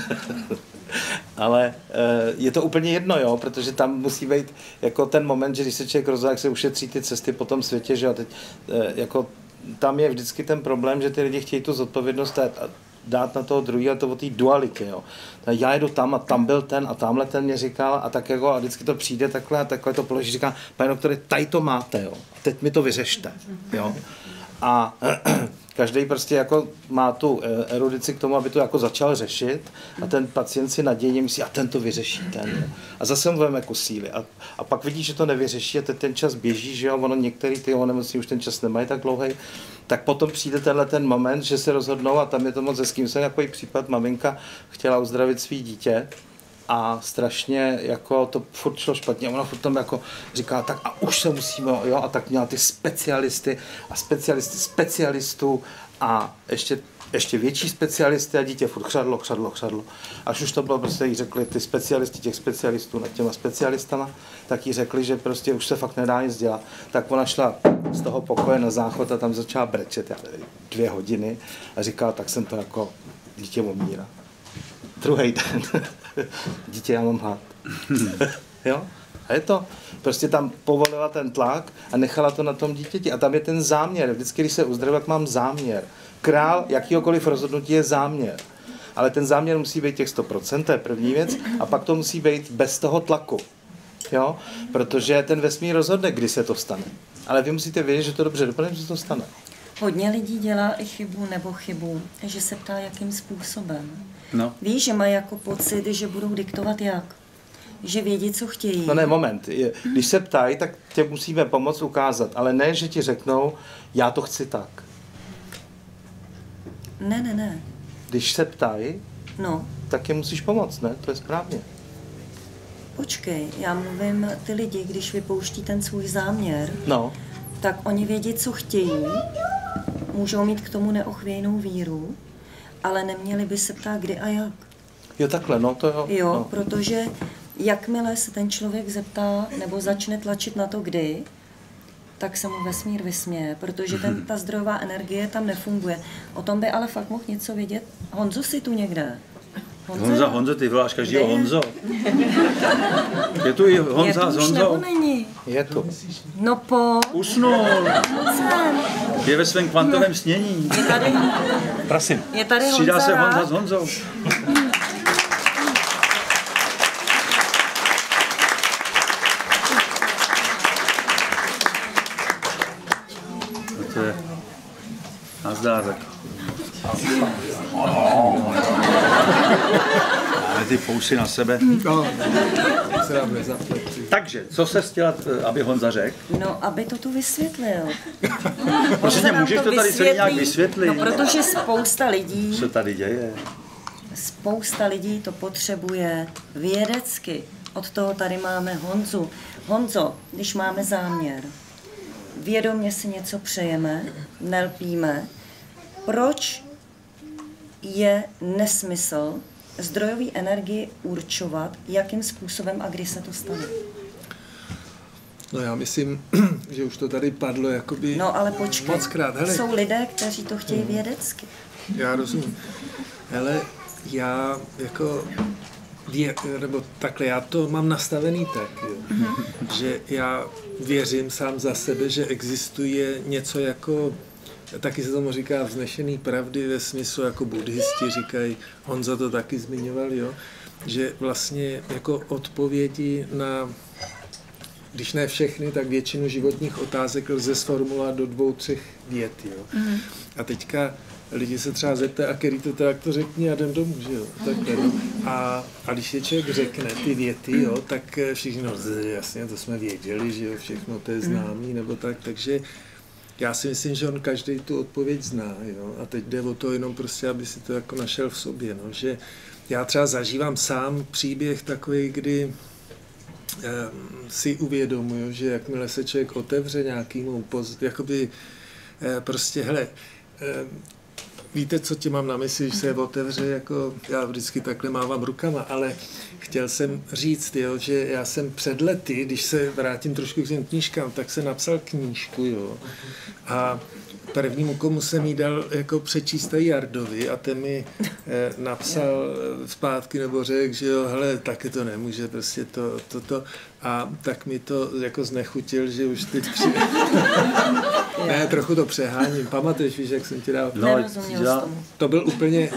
ale je to úplně jedno, jo, protože tam musí být jako ten moment, že když se člověk rozhodne, jak se ušetří ty cesty po tom světě, že jo, teď jako tam je vždycky ten problém, že ty lidi chtějí tu zodpovědnost dát na toho druhého, a to o té dualitě, jo. Já jedu tam a tam byl ten a tamhle ten mě říkal a tak jako a vždycky to přijde takhle a takhle to položí, říká, pane doktore, tady to máte, jo, teď mi to vyřešte, jo. A každý prostě jako má tu erudici k tomu, aby to jako začal řešit a ten pacient si nadějně myslí, a ten to vyřeší, ten. Jo. A zase mu veme jako síly. A, a pak vidí, že to nevyřeší a teď ten čas běží, že jo, ono některý ty onemocnění už ten čas nemají tak dlouhý, tak potom přijde tenhle ten moment, že se rozhodnou a tam je to moc hezký. Myslím, takový případ, maminka chtěla uzdravit svý dítě a strašně jako to furt šlo špatně. Ona furt tam jako říká, tak a už se musíme, jo, a tak měla ty specialisty a specialisty specialistů a ještě, ještě větší specialisty a dítě furt chřadlo, chřadlo, chřadlo. Až už to bylo, prostě jí řekli ty specialisti těch specialistů nad těma specialistama, tak jí řekli, že prostě už se fakt nedá nic dělat. Tak ona šla z toho pokoje na záchod a tam začala brečet, já nevím, dvě hodiny a říkala, tak jsem to jako dítě umírá. Druhý den. Dítě, já mám hlad. Jo? A je to. Prostě tam povolila ten tlak a nechala to na tom dítěti. A tam je ten záměr. Vždycky, když se uzdravím, tak mám záměr. Král jakýhokoliv rozhodnutí je záměr. Ale ten záměr musí být těch sto procent, to je první věc. A pak to musí být bez toho tlaku. Jo? Protože ten vesmír rozhodne, kdy se to stane. Ale vy musíte vědět, že to dobře dopadne, že se to stane. Hodně lidí dělá i chybu nebo chybu, že se ptá, jakým způsobem. No. Víš, že mají jako pocit, že budou diktovat jak. Že vědí, co chtějí. No ne, moment. Když se ptají, tak tě musíme pomoct ukázat. Ale ne, že ti řeknou, já to chci tak. Ne, ne, ne. Když se ptají, no. tak je musíš pomoct, ne? To je správně. Počkej, já mluvím, ty lidi, když vypouští ten svůj záměr, no. tak oni vědí, co chtějí, můžou mít k tomu neochvějnou víru, ale neměli by se ptát, kdy a jak. Jo, takhle, no to jo. Jo, no. protože jakmile se ten člověk zeptá nebo začne tlačit na to, kdy, tak se mu vesmír vysměje, protože ten, ta zdrojová energie tam nefunguje. O tom by ale fakt mohl něco vědět. Honzo, si tu někde? Honzo, Honzo, Honzo ty voláš každýho Honzo. Je tu i Honza je tu s Honzou? Nebo není? Je tu. No po. Usnul. Je ve svém kvantovém snění. Je tady. Prosím. Je tady Střídá Honza se rád? Honza s Honzou. To je nazdárek. Ale ty fousy na sebe. Takže, co se chtěla, aby Honza řekl? No, aby to tu vysvětlil. Prostě můžeš to tady celý nějak vysvětlit? No, protože spousta lidí... Co tady děje? Spousta lidí to potřebuje vědecky. Od toho tady máme Honzu. Honzo, když máme záměr, vědomě si něco přejeme, nelpíme, proč je nesmysl zdrojové energii určovat, jakým způsobem a kdy se to stane? No já myslím, že už to tady padlo jakoby No ale počkej, mockrát. Hele, jsou lidé, kteří to chtějí vědecky. já rozumím. Hele, já jako, vě, nebo takhle, já to mám nastavený tak, jo, že já věřím sám za sebe, že existuje něco jako, taky se tomu říká vznešený pravdy ve smyslu, jako buddhisti říkají, Honza to taky zmiňoval, jo, že vlastně jako odpovědi na, když ne všechny, tak většinu životních otázek lze sformulovat do dvou, třech vět, jo. Mm. A teďka lidi se třeba zeptají, a který to tak to řekni a jdem domů, že jo. Takhle, no. a, a když je člověk řekne ty věty, jo, tak všichni, no jasně, to jsme věděli, že jo, všechno to je známý, nebo tak, takže já si myslím, že on každý tu odpověď zná, jo, a teď jde o to jenom prostě, aby si to jako našel v sobě, no, že já třeba zažívám sám příběh takový, kdy eh, si uvědomuju, že jakmile se člověk otevře nějakýmu, poz, jakoby eh, prostě, hele, eh, víte, co ti mám na mysli, že se otevře, jako já vždycky takhle mávám rukama, ale chtěl jsem říct, jo, že já jsem před lety, když se vrátím trošku k těm knížkám, tak jsem napsal knížku, jo, a prvnímu, komu jsem jí dal jako přečíst Jardovi a ten mi eh, napsal zpátky nebo řekl, že jo, hele, taky to nemůže, prostě to, to, to. A tak mi to jako znechutil, že už teď při... Ne, trochu to přeháním. Pamatuješ, víš, jak jsem ti dal? No, já, to byl úplně...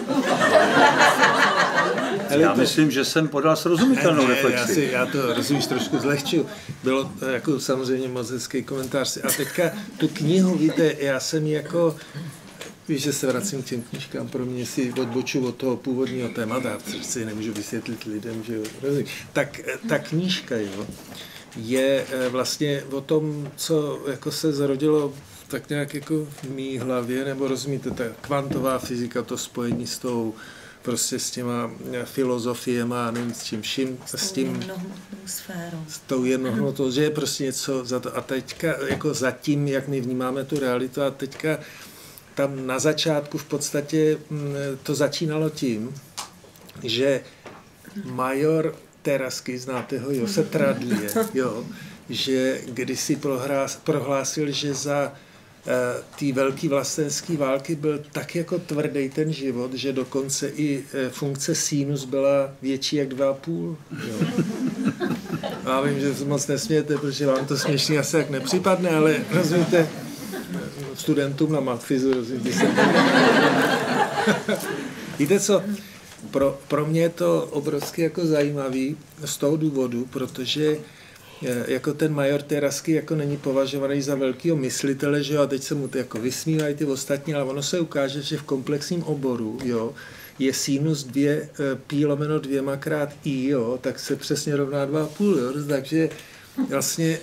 Hele, já to... myslím, že jsem podal srozumitelnou ne, ne, reflexi. Já, si, já to rozumíš trošku zlehčil. Bylo jako samozřejmě moc hezký komentář. A teďka tu knihu, víte, já jsem jako... Víš, že se vracím k těm knížkám, pro mě si odboču od toho původního témata, já si nemůžu vysvětlit lidem, že jo, tak ta knížka, jo, je vlastně o tom, co jako se zrodilo tak nějak jako v mý hlavě, nebo rozumíte, ta kvantová fyzika, to spojení s tou, prostě s těma filozofiema, nevím s čím vším, s, s tím, s tou jednohmotou, že je prostě něco za to. A teďka jako zatím, jak my vnímáme tu realitu, a teďka tam na začátku v podstatě to začínalo tím, že major Terasky, znáte ho, jo, se traduje, jo, že kdysi prohrás, prohlásil, že za uh, té velké vlastenské války byl tak jako tvrdý ten život, že dokonce i uh, funkce sinus byla větší jak dva a půl. Jo. Já vím, že se moc nesmějete, protože vám to směšný asi jak nepřipadne, ale rozumíte, studentům na matfizu, rozumíte se. Víte co, pro, pro mě je to obrovsky jako zajímavý z toho důvodu, protože jako ten major Terasky jako není považovaný za velkýho myslitele, že jo, a teď se mu to jako vysmívají ty ostatní, ale ono se ukáže, že v komplexním oboru, jo, je sinus dvě pi lomeno dvěma krát i, jo, tak se přesně rovná dva a půl, jo, takže vlastně,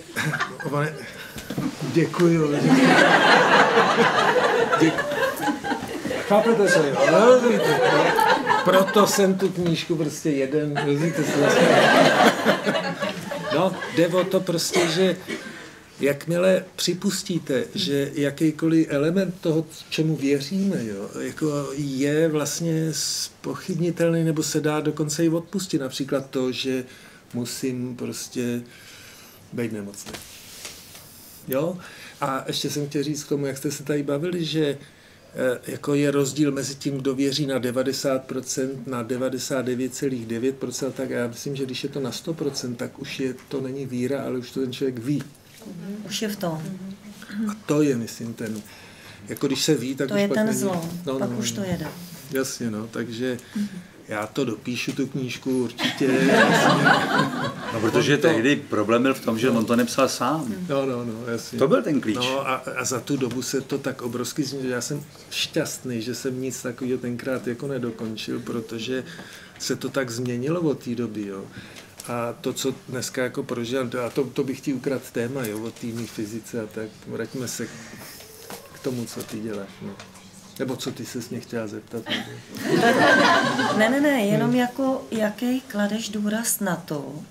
děkuju, děkuju. Děkuju. Chápete se, jo? No, víte, no? Proto jsem tu knížku prostě jeden, rozumíte se vlastně. No, jde o to prostě, že jakmile připustíte, že jakýkoliv element toho, čemu věříme, jo, jako je vlastně zpochybnitelný, nebo se dá dokonce i odpustit. Například to, že musím prostě být nemocný. Jo? A ještě jsem chtěl říct k tomu, jak jste se tady bavili, že jako je rozdíl mezi tím, kdo věří na devadesát procent, na devadesát devět celá devět procent, tak já myslím, že když je to na sto procent, tak už je, to není víra, ale už to ten člověk ví. Už je v tom. A to je, myslím, ten, jako když se ví, tak to už je pak ten není, zlom, no, pak no, už to jede. Jasně, no, takže já to dopíšu, tu knížku, určitě. No, protože tehdy problém byl v tom, že on to nepsal sám. No, no, no, jasně. To byl ten klíč. No a, a za tu dobu se to tak obrovsky změnilo. Já jsem šťastný, že jsem nic takového tenkrát jako nedokončil, protože se to tak změnilo od té doby, jo. A to, co dneska jako prožívám, a to, to bych ti ukradl téma, jo, o té mý fyzice a tak, vraťme se k tomu, co ty děláš, no. Nebo co ty ses mě chtěla zeptat? Ne, ne, ne, jenom jako, jaký kladeš důraz na to,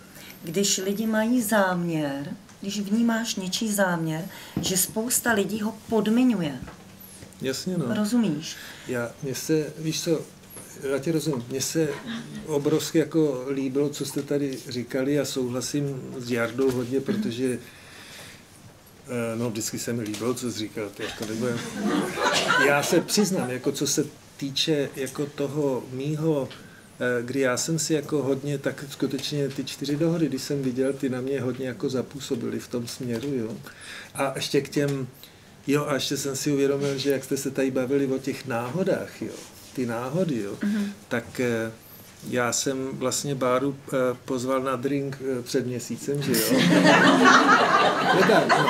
když lidi mají záměr, když vnímáš něčí záměr, že spousta lidí ho podmiňuje. Jasně, no. Rozumíš? Já, mně se, víš co, já ti rozumím, mně se obrovsky jako líbilo, co jste tady říkali a souhlasím s Jardou hodně, protože no, vždycky se mi líbilo, co jsi říkal. Jako, nebo, já se přiznám, jako co se týče jako toho mýho, kdy já jsem si jako hodně, tak skutečně ty čtyři dohody, když jsem viděl, ty na mě hodně jako zapůsobily v tom směru, jo. A ještě k těm, jo, a ještě jsem si uvědomil, že jak jste se tady bavili o těch náhodách, jo, ty náhody, jo, mm-hmm. tak já jsem vlastně Báru pozval na drink před měsícem, že jo. Je tak, no.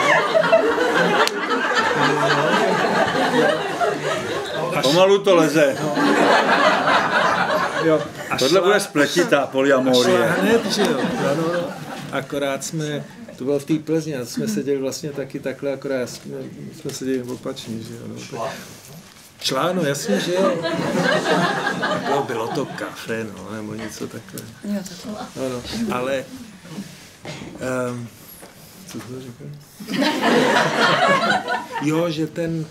Až... Pomalu to leze. No. Jo. Tohle šla... bude spletitá polyamorie. A hned, že jo. No, no, no. Akorát jsme, to bylo v té Plzni, a jsme seděli vlastně taky takhle, akorát jsme, jsme seděli opačně, že jo. No. Šla, no jasně, že jo. Bylo, bylo to kafe, no, nebo něco takové. Jo, takové. No, no. Ale, um, co jsme říkali? Jo, že ten,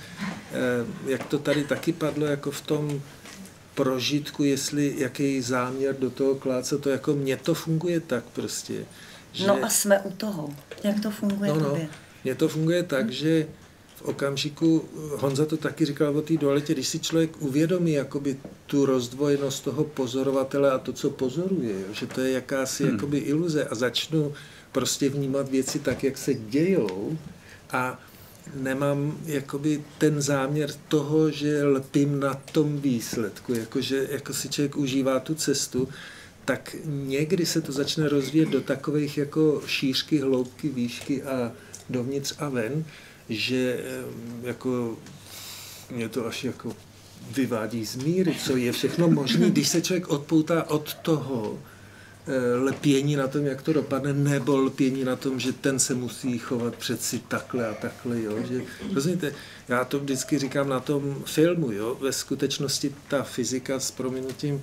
jak to tady taky padlo, jako v tom prožitku, jestli jaký záměr do toho kláce, to jako mně to funguje tak prostě. Že... No a jsme u toho. Jak to funguje no, no, tobě? Mně to funguje tak, že v okamžiku, Honza to taky říkal o té dualitě, když si člověk uvědomí jakoby tu rozdvojenost toho pozorovatele a to, co pozoruje, jo, že to je jakási hmm. jakoby iluze a začnu prostě vnímat věci tak, jak se dějou a nemám jakoby ten záměr toho, že lpím na tom výsledku, jakože jako si člověk užívá tu cestu, tak někdy se to začne rozvíjet do takových jako šířky, hloubky, výšky a dovnitř a ven, že jako mě to až jako vyvádí z míry, co je všechno možné, když se člověk odpoutá od toho lpění na tom, jak to dopadne, nebo lpění na tom, že ten se musí chovat přeci takhle a takhle, jo, že, rozumíte, já to vždycky říkám na tom filmu, jo, ve skutečnosti ta fyzika s prominutím,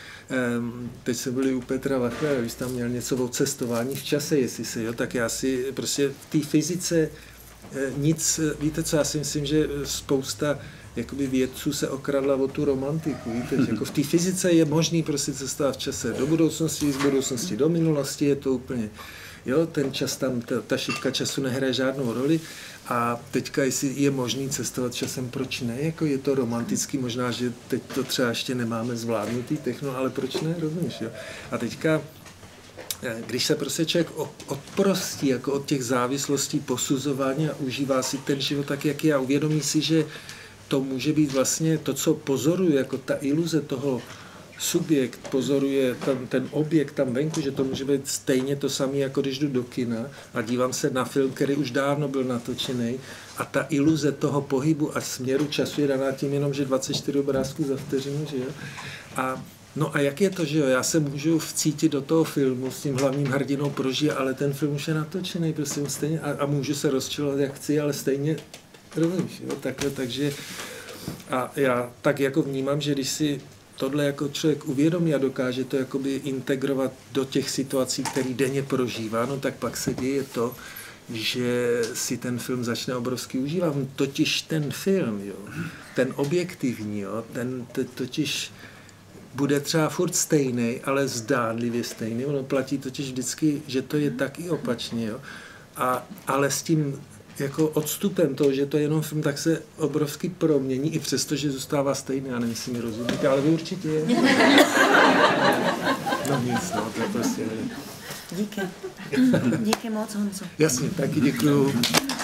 um, teď jsme byli u Petra Vachlera, když tam měl něco o cestování v čase, jestli se, jo, tak já si prostě v té fyzice nic, víte co, já si myslím, že spousta jakoby vědců se okradla o tu romantiku, víte, že jako v té fyzice je možný prostě cestovat v čase do budoucnosti, z budoucnosti do minulosti, je to úplně, jo, ten čas tam, ta, ta šipka času nehraje žádnou roli a teďka, jestli je možný cestovat časem, proč ne, jako je to romantický, možná, že teď to třeba ještě nemáme zvládnutý techno, ale proč ne, rozumíš, jo, a teďka když se prostě člověk odprostí jako od těch závislostí, posuzování a užívá si ten život tak, jak je a uvědomí si, že to může být vlastně to, co pozoruje, jako ta iluze toho subjekt, pozoruje tam, ten objekt tam venku, že to může být stejně to samé, jako když jdu do kina a dívám se na film, který už dávno byl natočený a ta iluze toho pohybu a směru času je daná tím jenom, že dvacet čtyři obrázků za vteřinu, že jo? A no a jak je to, že jo, já se můžu vcítit do toho filmu, s tím hlavním hrdinou prožije, ale ten film už je natočený, prostě stejně, a, a můžu se rozčilovat, jak chci, ale stejně, rozumíš, jo, takhle, takže a já tak jako vnímám, že když si tohle jako člověk uvědomí a dokáže to jakoby integrovat do těch situací, který denně prožívá, no tak pak se děje to, že si ten film začne obrovsky užívat, totiž ten film, jo, ten objektivní, jo, ten t- totiž bude třeba furt stejný, ale zdánlivě stejný. Ono platí totiž vždycky, že to je tak i opačně. Jo? A, ale s tím jako odstupem toho, že to je jenom film, tak se obrovsky promění, i přesto, že zůstává stejný. Já nevím, jestli mi rozumíte, ale vy určitě je. No nic, no, to je prostě... Díky. Díky moc, Honzo. Jasně, taky děkuju.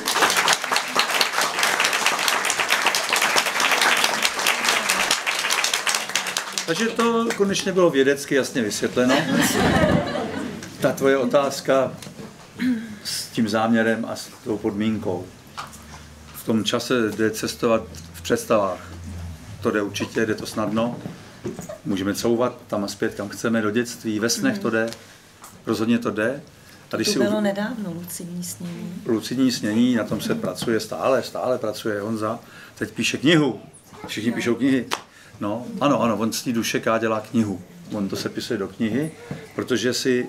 Takže to konečně bylo vědecky jasně vysvětleno. Ta tvoje otázka s tím záměrem a s tou podmínkou. V tom čase jde cestovat v představách. To jde určitě, jde to snadno. Můžeme couvat tam a zpět, kam chceme, do dětství, ve snech to jde. Rozhodně to jde. A když to bylo si... nedávno, lucidní snění. Lucidní snění, na tom se pracuje stále, stále pracuje Honza. Teď píše knihu. Všichni píšou knihy. No, ano, ano, on z té duše K dělá knihu. On to sepisuje do knihy, protože si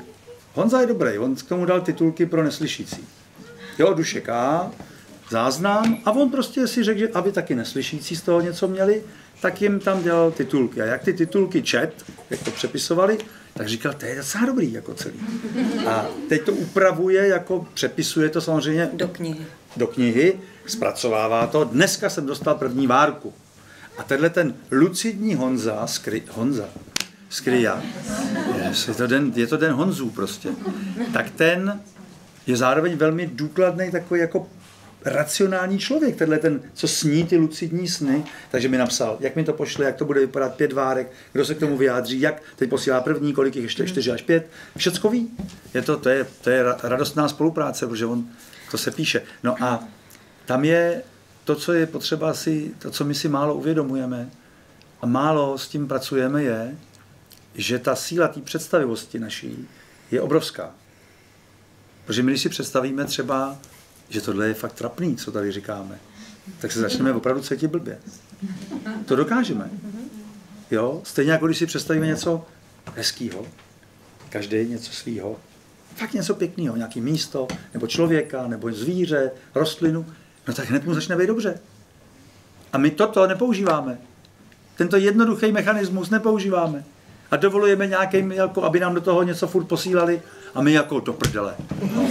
Honza je dobrý, on k tomu dal titulky pro neslyšící. Jo, Dušek A, záznam, a on prostě si řekl, že aby taky neslyšící z toho něco měli, tak jim tam dělal titulky. A jak ty titulky čet, jak to přepisovali, tak říkal, to je docela dobrý jako celý. A teď to upravuje, jako přepisuje to samozřejmě Do knihy. do knihy, zpracovává to. Dneska jsem dostal první várku. A tenhle ten lucidní Honza, skry, Honza, Skryja, yes, je, to den, je to den Honzů prostě, tak ten je zároveň velmi důkladný, takový jako racionální člověk, tenhle ten, co sní ty lucidní sny, takže mi napsal, jak mi to pošle, jak to bude vypadat, pět várek, kdo se k tomu vyjádří, jak teď posílá první, kolik jich ještě, čtyři až pět, všecko ví. Je to, to, je, to je radostná spolupráce, protože on to se píše. No a tam je to, co je potřeba si, to, co my si málo uvědomujeme a málo s tím pracujeme, je, že ta síla té představivosti naší je obrovská. Protože my, když si představíme třeba, že tohle je fakt trapný, co tady říkáme, tak se začneme opravdu cítit blbě. To dokážeme. Jo? Stejně jako když si představíme něco hezkýho, každý něco svýho, fakt něco pěkného, nějaký místo, nebo člověka, nebo zvíře, rostlinu, no tak hned mu začne být dobře. A my toto nepoužíváme. Tento jednoduchý mechanismus nepoužíváme. A dovolujeme nějakým, jako, aby nám do toho něco furt posílali, a my jako do prdele. No.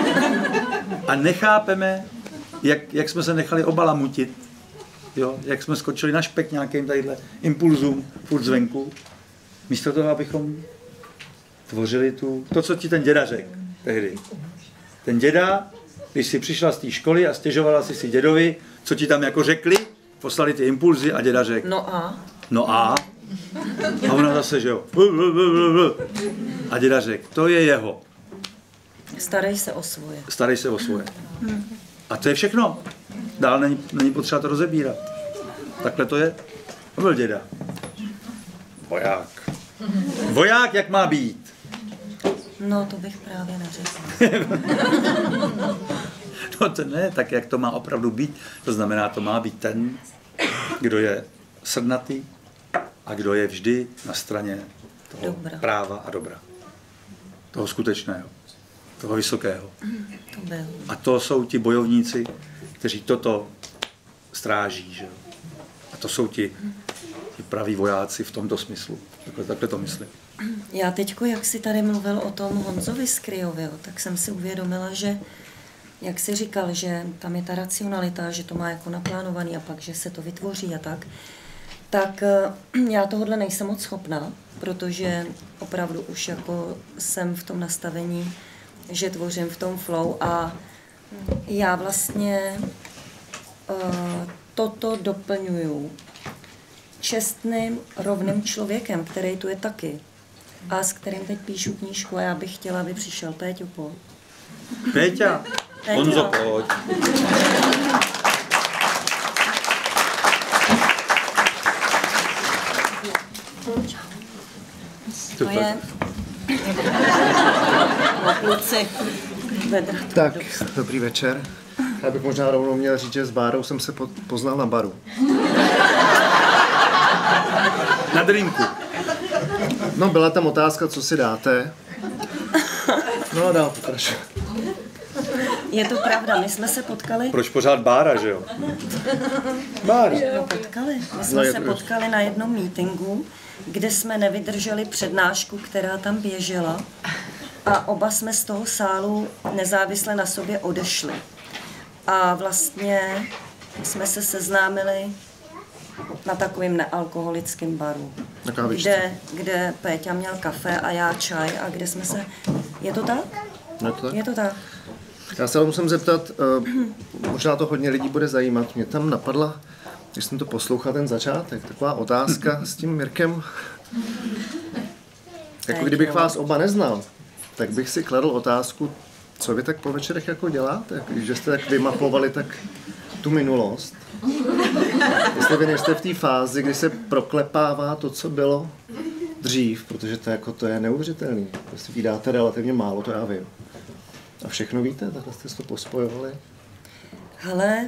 A nechápeme, jak, jak jsme se nechali obalamutit, jo? Jak jsme skočili na špek nějakým tadyhle impulzům furt zvenku, místo toho, abychom tvořili tu, to, co ti ten děda řekl tehdy. Ten děda, když si přišla z té školy a stěžovala si si dědovi, co ti tam jako řekli, poslali ty impulzy a děda řekl. No a? No a? A ona zase, že jo. A děda řekl, to je jeho. Starej se o svoje. Starej se o svoje. A to je všechno. Dál není, není potřeba to rozebírat. Takhle to je. To byl děda. Voják. Voják, jak má být? No, to bych právě neřekla. No to ne, tak jak to má opravdu být. To znamená, to má být ten, kdo je srdnatý a kdo je vždy na straně toho Dobra. práva a dobra. Toho skutečného. Toho vysokého. To byl. A to jsou ti bojovníci, kteří toto stráží. Že? A to jsou ti, ti praví vojáci v tomto smyslu. Takhle, takhle to myslím. Já teďko, jak jsi tady mluvil o tom Honzovi Skryjovi, tak jsem si uvědomila, že jak jsi říkal, že tam je ta racionalita, že to má jako naplánovaný a pak, že se to vytvoří a tak, tak já tohodle nejsem moc schopná, protože opravdu už jako jsem v tom nastavení, že tvořím v tom flow a já vlastně uh, toto doplňuju čestným, rovným člověkem, který tu je taky a s kterým teď píšu knížku a já bych chtěla, aby přišel Péťo, pojď. Péťa, Honzo, pojď. To je na kluci. Vedr. Tak, dobrý večer. Já bych možná rovnou měl říct, že s Bárou jsem se poznal na baru. Na drinku. No, byla tam otázka, co si dáte. No a dál pokračuj. Je to pravda, my jsme se potkali. Proč pořád Bára, že jo? Bára. No, potkali. My jsme No, se potkali na jednom meetingu, kde jsme nevydrželi přednášku, která tam běžela a oba jsme z toho sálu nezávisle na sobě odešli. A vlastně jsme se seznámili na takovým nealkoholickém baru, kde, kde Péťa měl kafe a já čaj a kde jsme se... Je to tak? Je to tak? Je to tak. Já se ale musím zeptat, uh, možná to hodně lidí bude zajímat. Mě tam napadla, když jsem to poslouchal ten začátek, taková otázka s tím Mirkem. Jako kdybych vás oba neznal, tak bych si kladl otázku, co vy tak po večerech jako děláte, že jste tak vymapovali tak tu minulost. Jestli vy nejste v té fázi, kdy se proklepává to, co bylo dřív, protože to, jako, to je neuvěřitelný. Prostě vydáte relativně málo, to já vím. A všechno víte, takhle jste to pospojovali. Hele,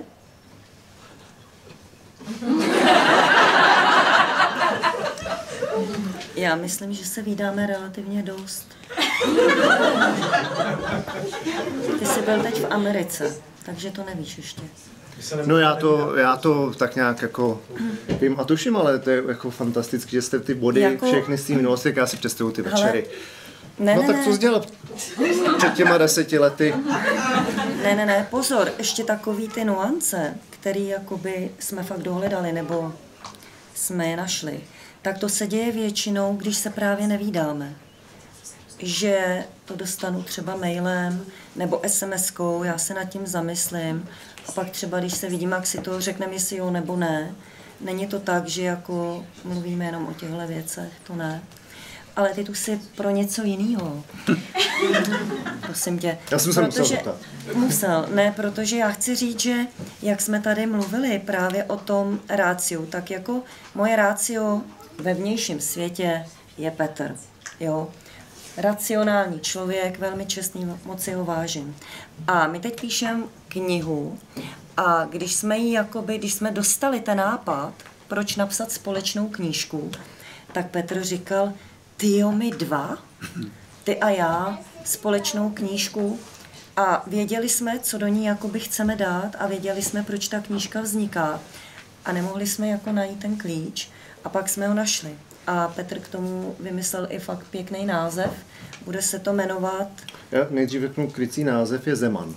já myslím, že se vídáme relativně dost. Ty jsi byl teď v Americe, takže to nevíš ještě. No já to, já to tak nějak jako vím a tuším, ale to je jako fantastický, že jste ty body jako... všechny z té minulosti, jak já si představuji ty večery. Ne, no ne, tak ne. co jsi dělal před těma deseti lety? Ne, ne, ne, pozor, ještě takový ty nuance, který jakoby jsme fakt dohledali, nebo jsme je našli, tak to se děje většinou, když se právě nevídáme. Že to dostanu třeba mailem nebo es em eskou, já se nad tím zamyslím a pak třeba, když se vidím, jak si to řekneme, jestli jo nebo ne. Není to tak, že jako mluvíme jenom o těchto věcech, to ne. Ale ty tu jsi pro něco jiného. Prosím tě. Já jsem se protože, musel zeptat. Musel, ne, protože já chci říct, že jak jsme tady mluvili právě o tom ráciu, tak jako moje rácio ve vnějším světě je Petr, jo. Racionální člověk, velmi čestný, moc si ho vážím. A my teď píšeme knihu a když jsme jí jakoby, když jsme dostali ten nápad, proč napsat společnou knížku, tak Petr říkal, ty jo, my dva, ty a já, společnou knížku a věděli jsme, co do ní jakoby chceme dát a věděli jsme, proč ta knížka vzniká a nemohli jsme jako najít ten klíč a pak jsme ho našli. A Petr k tomu vymyslel i fakt pěkný název. Bude se to jmenovat... Já nejdřív řeknu, krycí název je Zeman.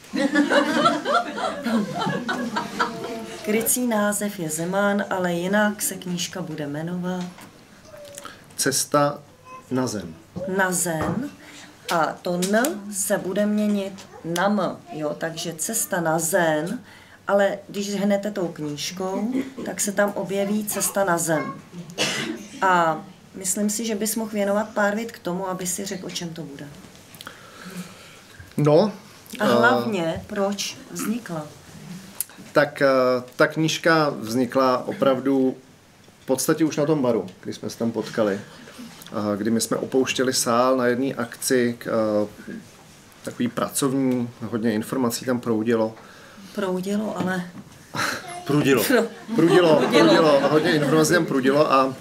Krycí název je Zeman, ale jinak se knížka bude jmenovat... Cesta na zem. Na zem. A to N se bude měnit na M, jo, takže cesta na zen, ale když hnete tou knížkou, tak se tam objeví cesta na zem. A myslím si, že bys mohl věnovat pár vět k tomu, aby si řekl, o čem to bude. No. A hlavně, uh, proč vznikla? Tak uh, ta knížka vznikla opravdu v podstatě už na tom baru, když jsme se tam potkali. Uh, kdy my jsme opouštěli sál na jedné akci, uh, takový pracovní, hodně informací tam proudilo. Proudilo, ale... Prudilo. Prudilo, prudilo, hodně informací tam prudilo a,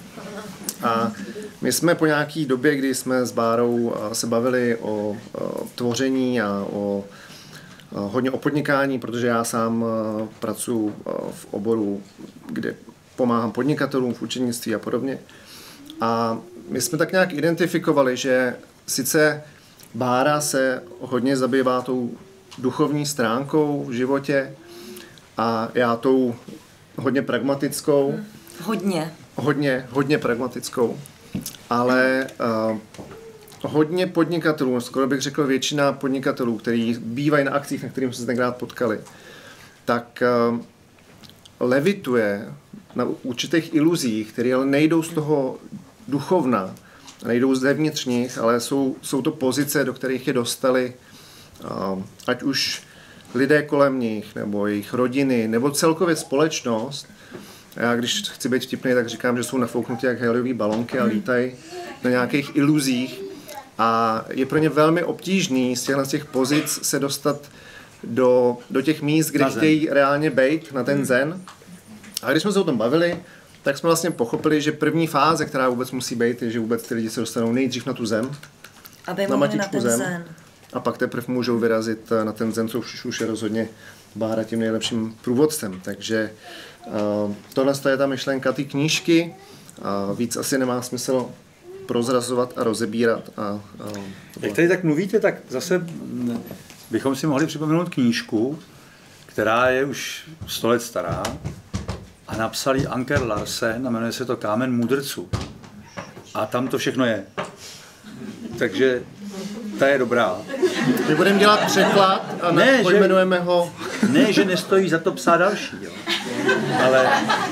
a my jsme po nějaký době, kdy jsme s Bárou se bavili o, o tvoření a o, o hodně o podnikání, protože já sám pracuji v oboru, kde pomáhám podnikatelům v učenictví a podobně. A my jsme tak nějak identifikovali, že sice Bára se hodně zabývá tou duchovní stránkou v životě a já tou hodně pragmatickou. Hodně. Hodně, hodně pragmatickou. Ale uh, hodně podnikatelů, skoro bych řekl většina podnikatelů, kteří bývají na akcích, na kterých jsme se tenkrát potkali, tak uh, levituje na určitých iluzích, které ale nejdou z toho duchovna, nejdou zevnitř nich, ale jsou, jsou to pozice, do kterých je dostali uh, ať už lidé kolem nich, nebo jejich rodiny, nebo celkově společnost. Já když chci být vtipný, tak říkám, že jsou nafouknutí jak heliové balonky a lítají na nějakých iluzích. A je pro ně velmi obtížný z těchto z těch pozic se dostat do, do těch míst, kde chtějí reálně být, na ten zen. A když jsme se o tom bavili, tak jsme vlastně pochopili, že první fáze, která vůbec musí být, je, že vůbec ty lidi se dostanou nejdřív na tu zem, aby na matičku na ten zem, zen. a pak teprve můžou vyrazit na ten zen, což už je rozhodně Bára tím nejlepším průvodcem. Takže uh, tohle je ta myšlenka té knížky. Uh, víc asi nemá smysl prozrazovat a rozebírat. A, uh, Jak tady tak mluvíte, tak zase bychom si mohli připomenout knížku, která je už sto let stará a napsal ji Anker Larsen a jmenuje se to Kámen mudrců. A tam to všechno je. Takže ta je dobrá. My budeme dělat překlad a ne, pojmenujeme že, ho. Ne, že nestojí za to psát další. Jo. Ale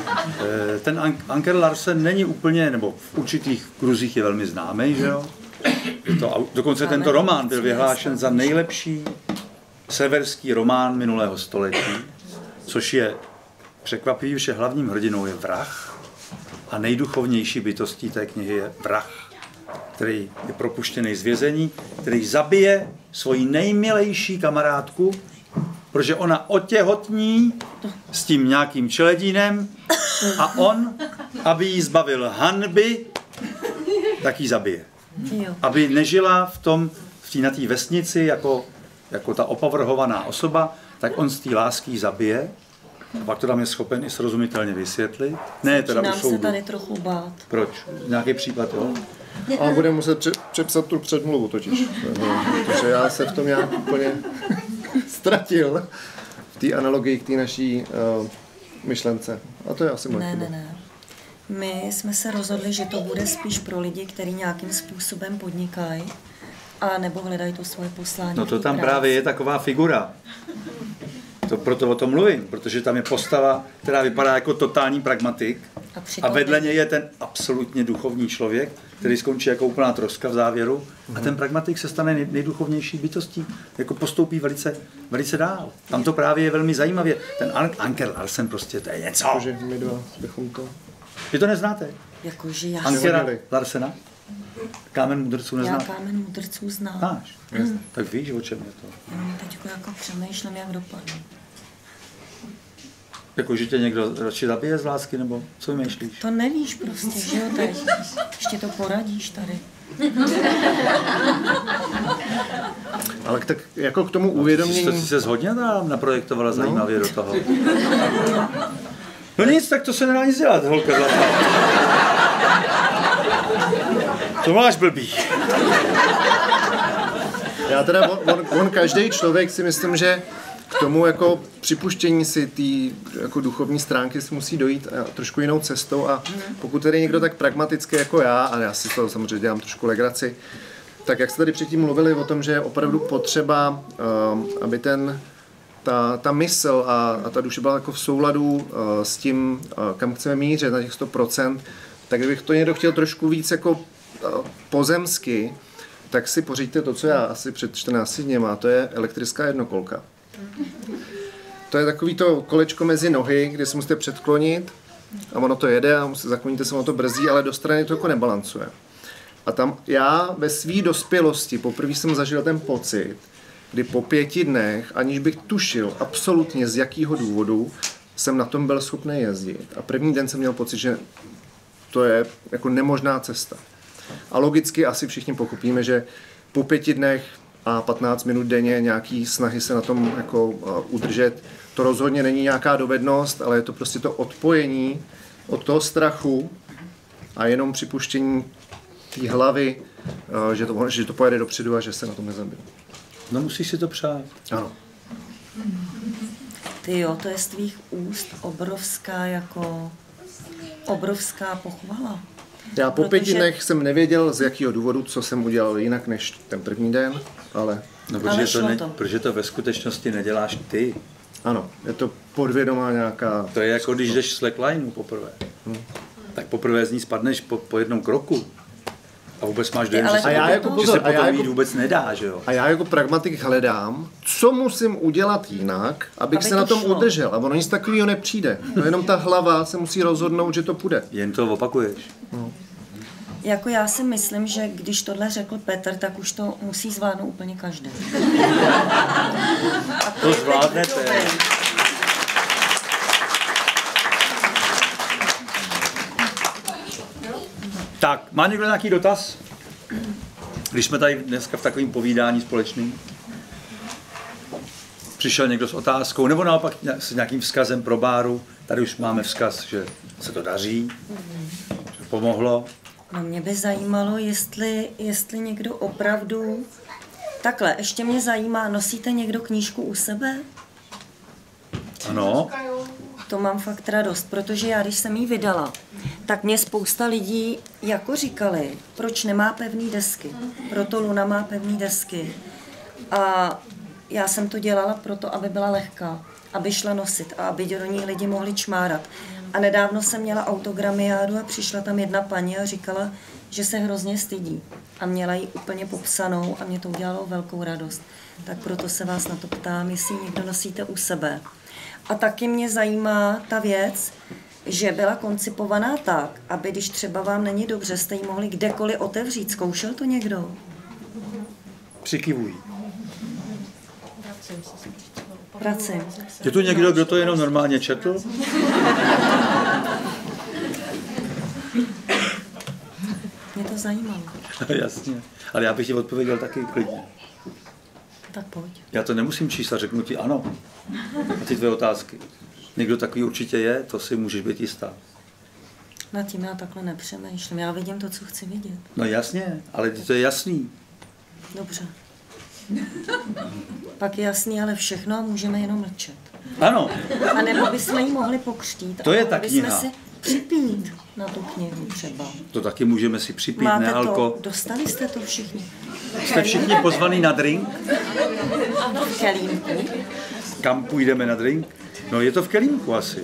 ten Anker Larsen není úplně, nebo v určitých kruzích je velmi známý, že jo. Je to, dokonce tento román byl vyhlášen za nejlepší severský román minulého století, což je překvapivý, že hlavním hrdinou je vrah a nejduchovnější bytostí té knihy je vrah, který je propuštěný z vězení, který zabije svoji nejmilejší kamarádku, protože ona otěhotní s tím nějakým čeledínem a on, aby jí zbavil hanby, tak ji zabije. Jo. Aby nežila v tom, v té, na té vesnici jako, jako ta opovrhovaná osoba, tak on z té lásky ji zabije. A pak to tam je schopen i srozumitelně vysvětlit. Ne, teda u Začínám soudu. se tady trochu bát. Proč? Nějaký případ, jo? Ale budeme muset pře- přepsat tu předmluvu totiž. Protože já se v tom nějak úplně ztratil v té analogii k té naší uh, myšlence. A to je asi moje Ne, chyba. ne, ne. My jsme se rozhodli, že to bude spíš pro lidi, kteří nějakým způsobem podnikají a nebo hledají to svoje poslání. No to v té tam práci. právě je taková figura. To, proto o tom mluvím, protože tam je postava, která vypadá jako totální pragmatik A a přitom vedle něj je ten absolutně duchovní člověk, který skončí jako úplná troska v závěru a ten pragmatik se stane nej, nejduchovnější bytostí, jako postoupí velice, velice dál. Tam to právě je velmi zajímavě. Ten An- Anker Larsen prostě, to je něco. Takže my dva bychom to... Vy to neznáte? Jakože já, Ankera Nevodili. Larsena? Kámen mudrců já neznáte? kámen mudrců znám. Znáš? Tak víš, o čem je to. Jenom teď jako přemýšlím, jak dopadne. Jako, že tě někdo radši zabije z lásky, nebo co vymýšlíš? To nevíš prostě, že jo, teď. Ještě to poradíš tady. Ale tak jako k tomu Ty jsi uvědomění... se hodně naprojektovala zajímavě do toho. No nic, tak to se nedá nic dělat, holka zlatá. To máš blbý. Já teda, on, on, on každý člověk si myslím, že k tomu jako připuštění si té jako duchovní stránky si musí dojít a trošku jinou cestou a pokud tedy někdo tak pragmaticky jako já, a já si to samozřejmě dělám trošku legraci, tak jak jste tady předtím mluvili o tom, že je opravdu potřeba, um, aby ten, ta, ta mysl a, a ta duše byla jako v souladu uh, s tím, uh, kam chceme mířit na těch sto procent, tak kdybych to někdo chtěl trošku víc jako uh, pozemsky, tak si pořiďte to, co já asi před čtrnácti dněma, to je elektrická jednokolka. To je takový to kolečko mezi nohy, kde se musíte předklonit a ono to jede a zakloníte se, ono to brzdí, ale do strany to jako nebalancuje. A tam já ve své dospělosti poprvé jsem zažil ten pocit, kdy po pěti dnech, aniž bych tušil absolutně z jakého důvodu, jsem na tom byl schopný jezdit. A první den jsem měl pocit, že to je jako nemožná cesta. A logicky asi všichni pochopíme, že po pěti dnech a patnáct minut denně nějaký snahy se na tom jako uh, udržet, to rozhodně není nějaká dovednost, ale je to prostě to odpojení od toho strachu a jenom připuštění té hlavy, uh, že, to, že to pojede dopředu a že se na tom nezabije. No musíš si to přát. Ano. Ty jo, to je z tvých úst obrovská jako obrovská pochvala. Já po Protože- pěti dnech jsem nevěděl, z jakého důvodu, co jsem udělal jinak než ten první den, ale No, Ale protože, to šlo ne, to. protože to ve skutečnosti neděláš ty. ano, je to podvědomá nějaká... To je jako když jdeš slacklineu poprvé. Tak poprvé z ní spadneš po, po jednom kroku. A vůbec máš dojem, ale že, to se A já potom- jako že pozor, se a já potom jako- jít vůbec nedá, že jo? A já jako pragmatik hledám, co musím udělat jinak, abych Aby se to na tom šlo. udržel. A ono nic takového nepřijde. No jenom ta hlava se musí rozhodnout, že to půjde. Jen to opakuješ. Jako já si myslím, že když tohle řekl Petr, tak už to musí zvládnout úplně každý. A To je teď zvládnete. dobrý. Tak, má někdo nějaký dotaz? Když jsme tady dneska v takovém povídání společným. Přišel někdo s otázkou, nebo naopak s nějakým vzkazem pro Báru. Tady už máme vzkaz, že se to daří, že pomohlo. No mě by zajímalo, jestli, jestli někdo opravdu... Takhle, ještě mě zajímá, nosíte někdo knížku u sebe? Ano, To mám fakt radost, protože já, když jsem jí vydala, tak mě spousta lidí jako říkali, proč nemá pevný desky. Proto Luna má pevný desky. A já jsem to dělala proto, aby byla lehká, aby šla nosit a aby do ní lidi mohli čmárat. A nedávno jsem měla autogramiádu a přišla tam jedna paní a říkala, že se hrozně stydí. A měla ji úplně popsanou a mě to udělalo velkou radost. Tak proto se vás na to ptám, jestli ji někdo nosíte u sebe. A taky mě zajímá ta věc, že byla koncipovaná tak, aby když třeba vám není dobře, jste ji mohli kdekoliv otevřít. Zkoušel to někdo? přikivují. Vracím. Je tu někdo, kdo to jenom normálně četl? Mě to zajímalo. Jasně, ale já bych ti odpověděl taky klidně. Tak pojď. Já to nemusím číst a řeknu ti ano. A ty tvoje otázky. Někdo takový určitě je, to si můžeš být jistá. Nad tím já takhle nepřemýšlím. Já vidím to, co chci vidět. No jasně, ale to je jasný. Dobře. Pak je jasný, ale všechno a můžeme jenom mlčet. Ano. A nebo bychom ji mohli pokřtít. To je a ta mohli kniha. bychom si připít na tu knihu třeba. To taky můžeme si připít, Máte ne alko. to? Dostali jste to všichni? Jste všichni pozvaný na drink? V kelímku. Kam půjdeme na drink? No je to v kelímku asi.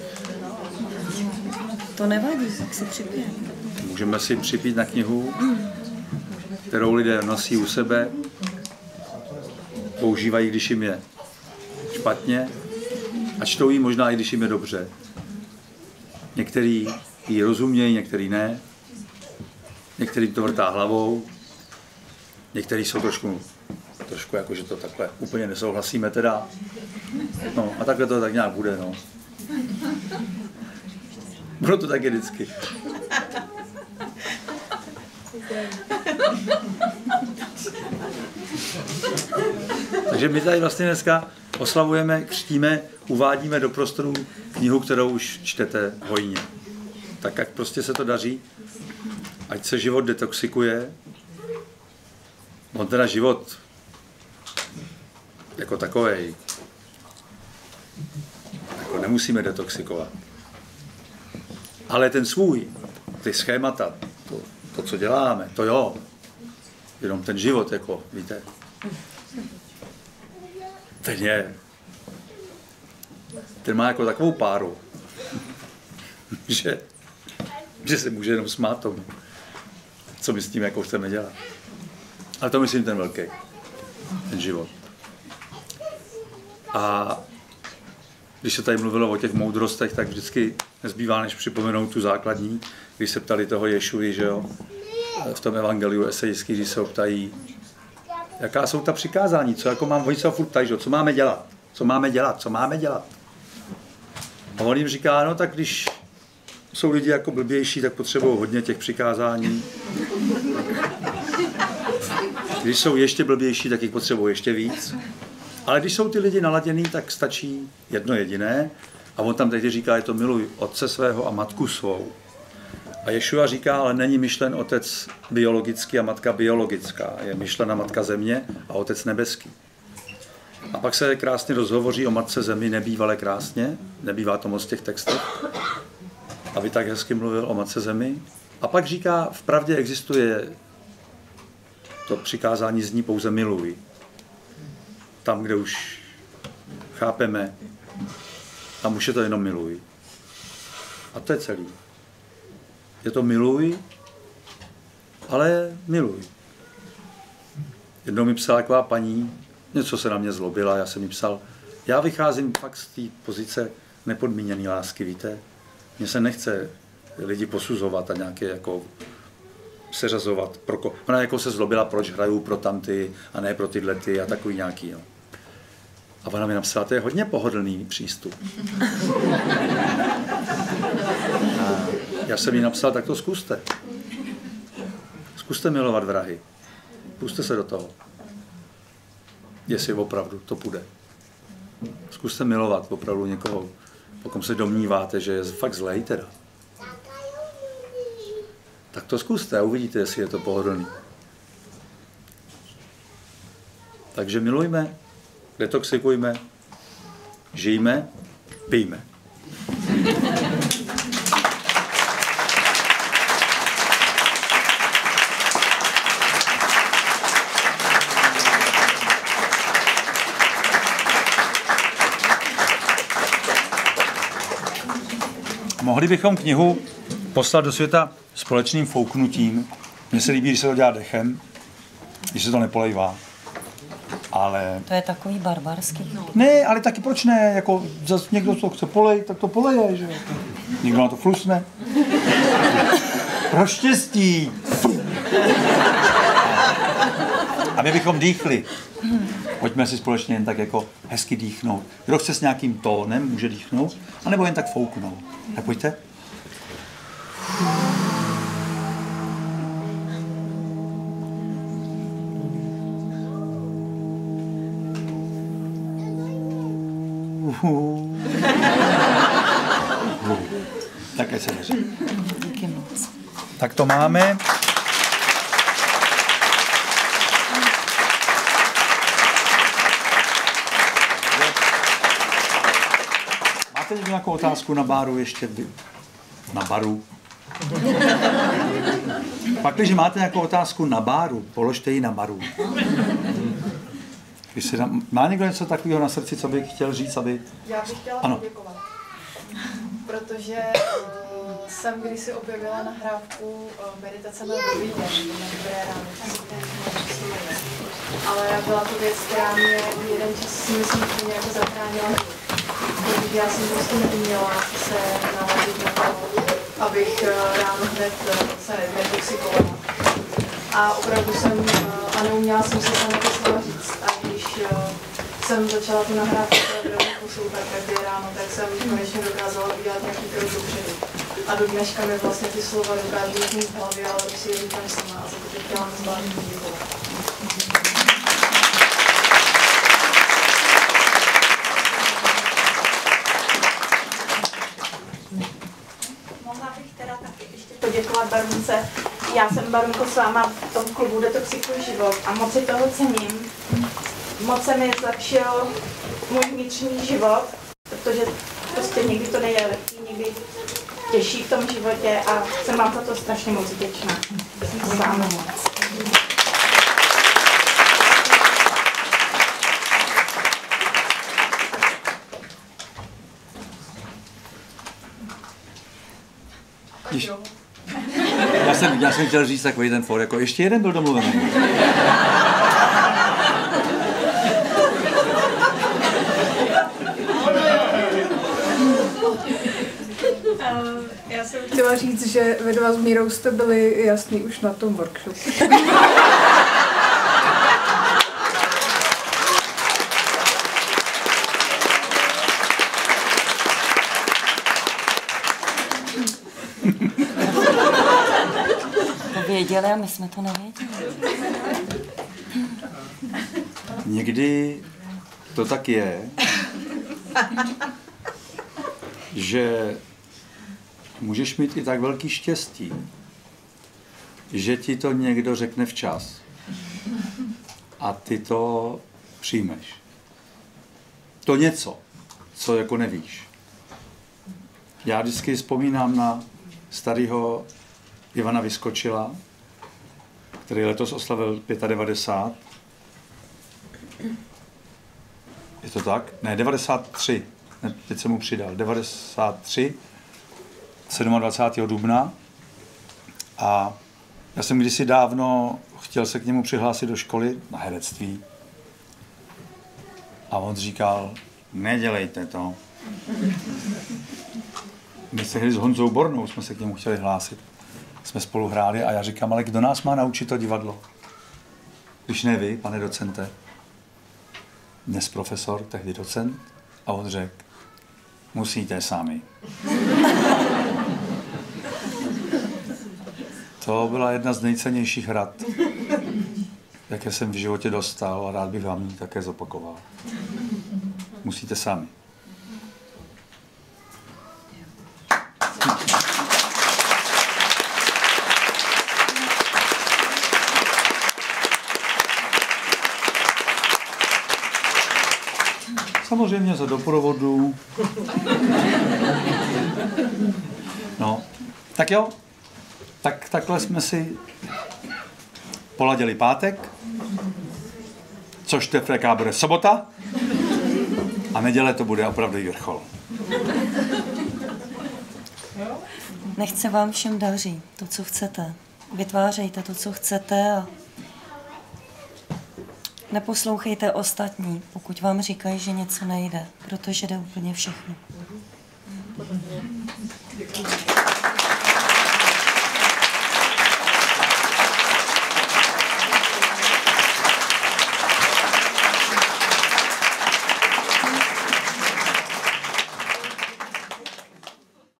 To nevadí, tak si připijeme. Můžeme si připít na knihu, kterou lidé nosí u sebe, používají, když jim je špatně a čtou ji možná i když jim je dobře. Některý ji rozumějí, některý ne. Některým to vrtá hlavou, některý jsou trošku, trošku jako, že to takhle úplně nesouhlasíme teda. No a takhle to tak nějak bude, no. Bylo to taky vždycky. Takže my tady vlastně dneska oslavujeme, křtíme, uvádíme do prostoru knihu, kterou už čtete hojně. Tak ať prostě se to daří, ať se život detoxikuje. On teda život jako takovej jako nemusíme detoxikovat. Ale ten svůj, ty schémata, to, to, co děláme, to jo. Jenom ten život, jako, víte. Ten je. Ten má jako takovou páru, že, že se může jenom smát tomu, co my s tím jako chceme dělat. Ale to myslím ten velký, ten život. A když se tady mluvilo o těch moudrostech, tak vždycky nezbývá, než připomenout tu základní, když se ptali toho Ješuji, že jo, v tom evangeliu esejský, když se ho ptají, jaká jsou ta přikázání, co jako mám, oni se ho furt ptají, že? Co máme dělat, co máme dělat, co máme dělat. A on jim říká, no tak když jsou lidi jako blbější, tak potřebují hodně těch přikázání. Když jsou ještě blbější, tak jich potřebují ještě víc. Ale když jsou ty lidi naladěný, tak stačí jedno jediné. A on tam teď říká, je to miluj otce svého a matku svou. A Ješua říká, ale není myšlen otec biologický a matka biologická. Je myšlena matka země a otec nebeský. A pak se krásně rozhovoří o matce zemi, nebývale krásně, nebývá to moc v těch textech. A vy tak hezky mluvil o matce zemi. A pak říká, v pravdě existuje to přikázání zní pouze miluj. Tam, kde už chápeme, tam už je to jenom miluj. A to je celý. Je to miluj, ale miluj. Jednou mi psala taková paní, něco se na mě zlobila, já jsem jí psal, já vycházím fakt z té pozice nepodmíněné lásky, víte. Mně se nechce lidi posuzovat a nějaké jako seřazovat. Pro ko... Ona jako se zlobila, proč hraju pro tamty a ne pro tyhle ty a takový nějaký. No. A ona mi napsala, to je hodně pohodlný přístup. A já jsem jí napsal, tak to zkuste. Zkuste milovat vrahy. Puste se do toho. Jestli opravdu to půjde. Zkuste milovat opravdu někoho, pokud se domníváte, že je fakt zlej teda. Tak to zkuste a uvidíte, jestli je to pohodlný. Takže milujme, detoxikujme, žijme, pijme. Mohli bychom knihu poslat do světa společným fouknutím. Mně se líbí, když se to dělá dechem, když se to nepolejvá. Ale... To je takový barbarský. Ne, ale taky proč ne? Jako zase někdo to chce polej, tak to poleje, že jo? Někdo na to flusne. Pro štěstí. A my bychom dýchli. Pojďme si společně jen tak jako hezky dýchnout. Kdo chce s nějakým tónem, může dýchnout, anebo jen tak fouknout. Tak pojďte. Také se daří. Díky moc. Tak to máme. Máte nějakou otázku na baru ještě? Na baru? Pak, když máte nějakou otázku na baru, položte ji na baru. Když se tam, má někdo něco takového na srdci, co bych chtěl říct, aby... Já bych chtěla ano. poděkovat, protože uh, jsem kdysi objevila nahrávku uh, meditace na dobrý den, na dobré ráno. Ale byla to věc, která mě jeden čas si myslím, že mě jako zachránila. Protože já jsem prostě neuměla se naladit na to, abych uh, ráno hned uh, se netoxikovala. A opravdu jsem, uh, a neuměla jsem si tam jako slova říct. A když uh, jsem začala tu nahrávku poslouchat každé ráno, tak jsem konečně dokázala udělat nějaký krok dopředu. A do dneška mi vlastně ty slova dokážu mít v hlavě, ale už si je říkám sama a za to teď chtěla zvláštně poděkovat. Mohla bych teda taky ještě poděkovat Barunce. Já jsem, Barunko, s váma v tom klubu Detoxikuj život a moc si toho cením. Moc se mi zlepšil můj vnitřní život, protože prostě někdy to nejde lehký, někdy těžší v tom životě a jsem vám za to strašně moc vděčná. Jsem vám moc. Když... Já, jsem, já jsem chtěl říct takový ten for, jako ještě jeden byl domluvený. Já jsem chtěla říct, že vy dva s Mírou jste byli jasný už na tom workshopu. To věděli a my jsme to nevěděli. Někdy to tak je, že můžeš mít i tak velký štěstí, že ti to někdo řekne včas a ty to přijmeš. To něco, co jako nevíš. Já vždycky vzpomínám na starého Ivana Vyskočila, který letos oslavil devadesát pět. Je to tak? Ne, devadesát tři. Ne, teď jsem mu přidal. devadesát tři. dvacátého sedmého dubna. A já jsem kdysi dávno chtěl se k němu přihlásit do školy na herectví. A on říkal, nedělejte to. My se hli s Honzou Bornou, jsme se k němu chtěli hlásit. Jsme spolu hráli a já říkám, ale kdo nás má naučit to divadlo? Když ne vy, pane docente. Dnes profesor, tehdy docent. A on řekl, musíte sami. To byla jedna z nejcennějších rad, jaké jsem v životě dostal a rád bych vám ji také zopakoval. Musíte sami. Samozřejmě za doprovodu. No, tak jo. Tak takhle jsme si poladili pátek, což tefreká bude sobota a neděle to bude opravdu vrchol. Nechť se vám všem daří to, co chcete. Vytvářejte to, co chcete a neposlouchejte ostatní, pokud vám říkají, že něco nejde, protože jde úplně všechno.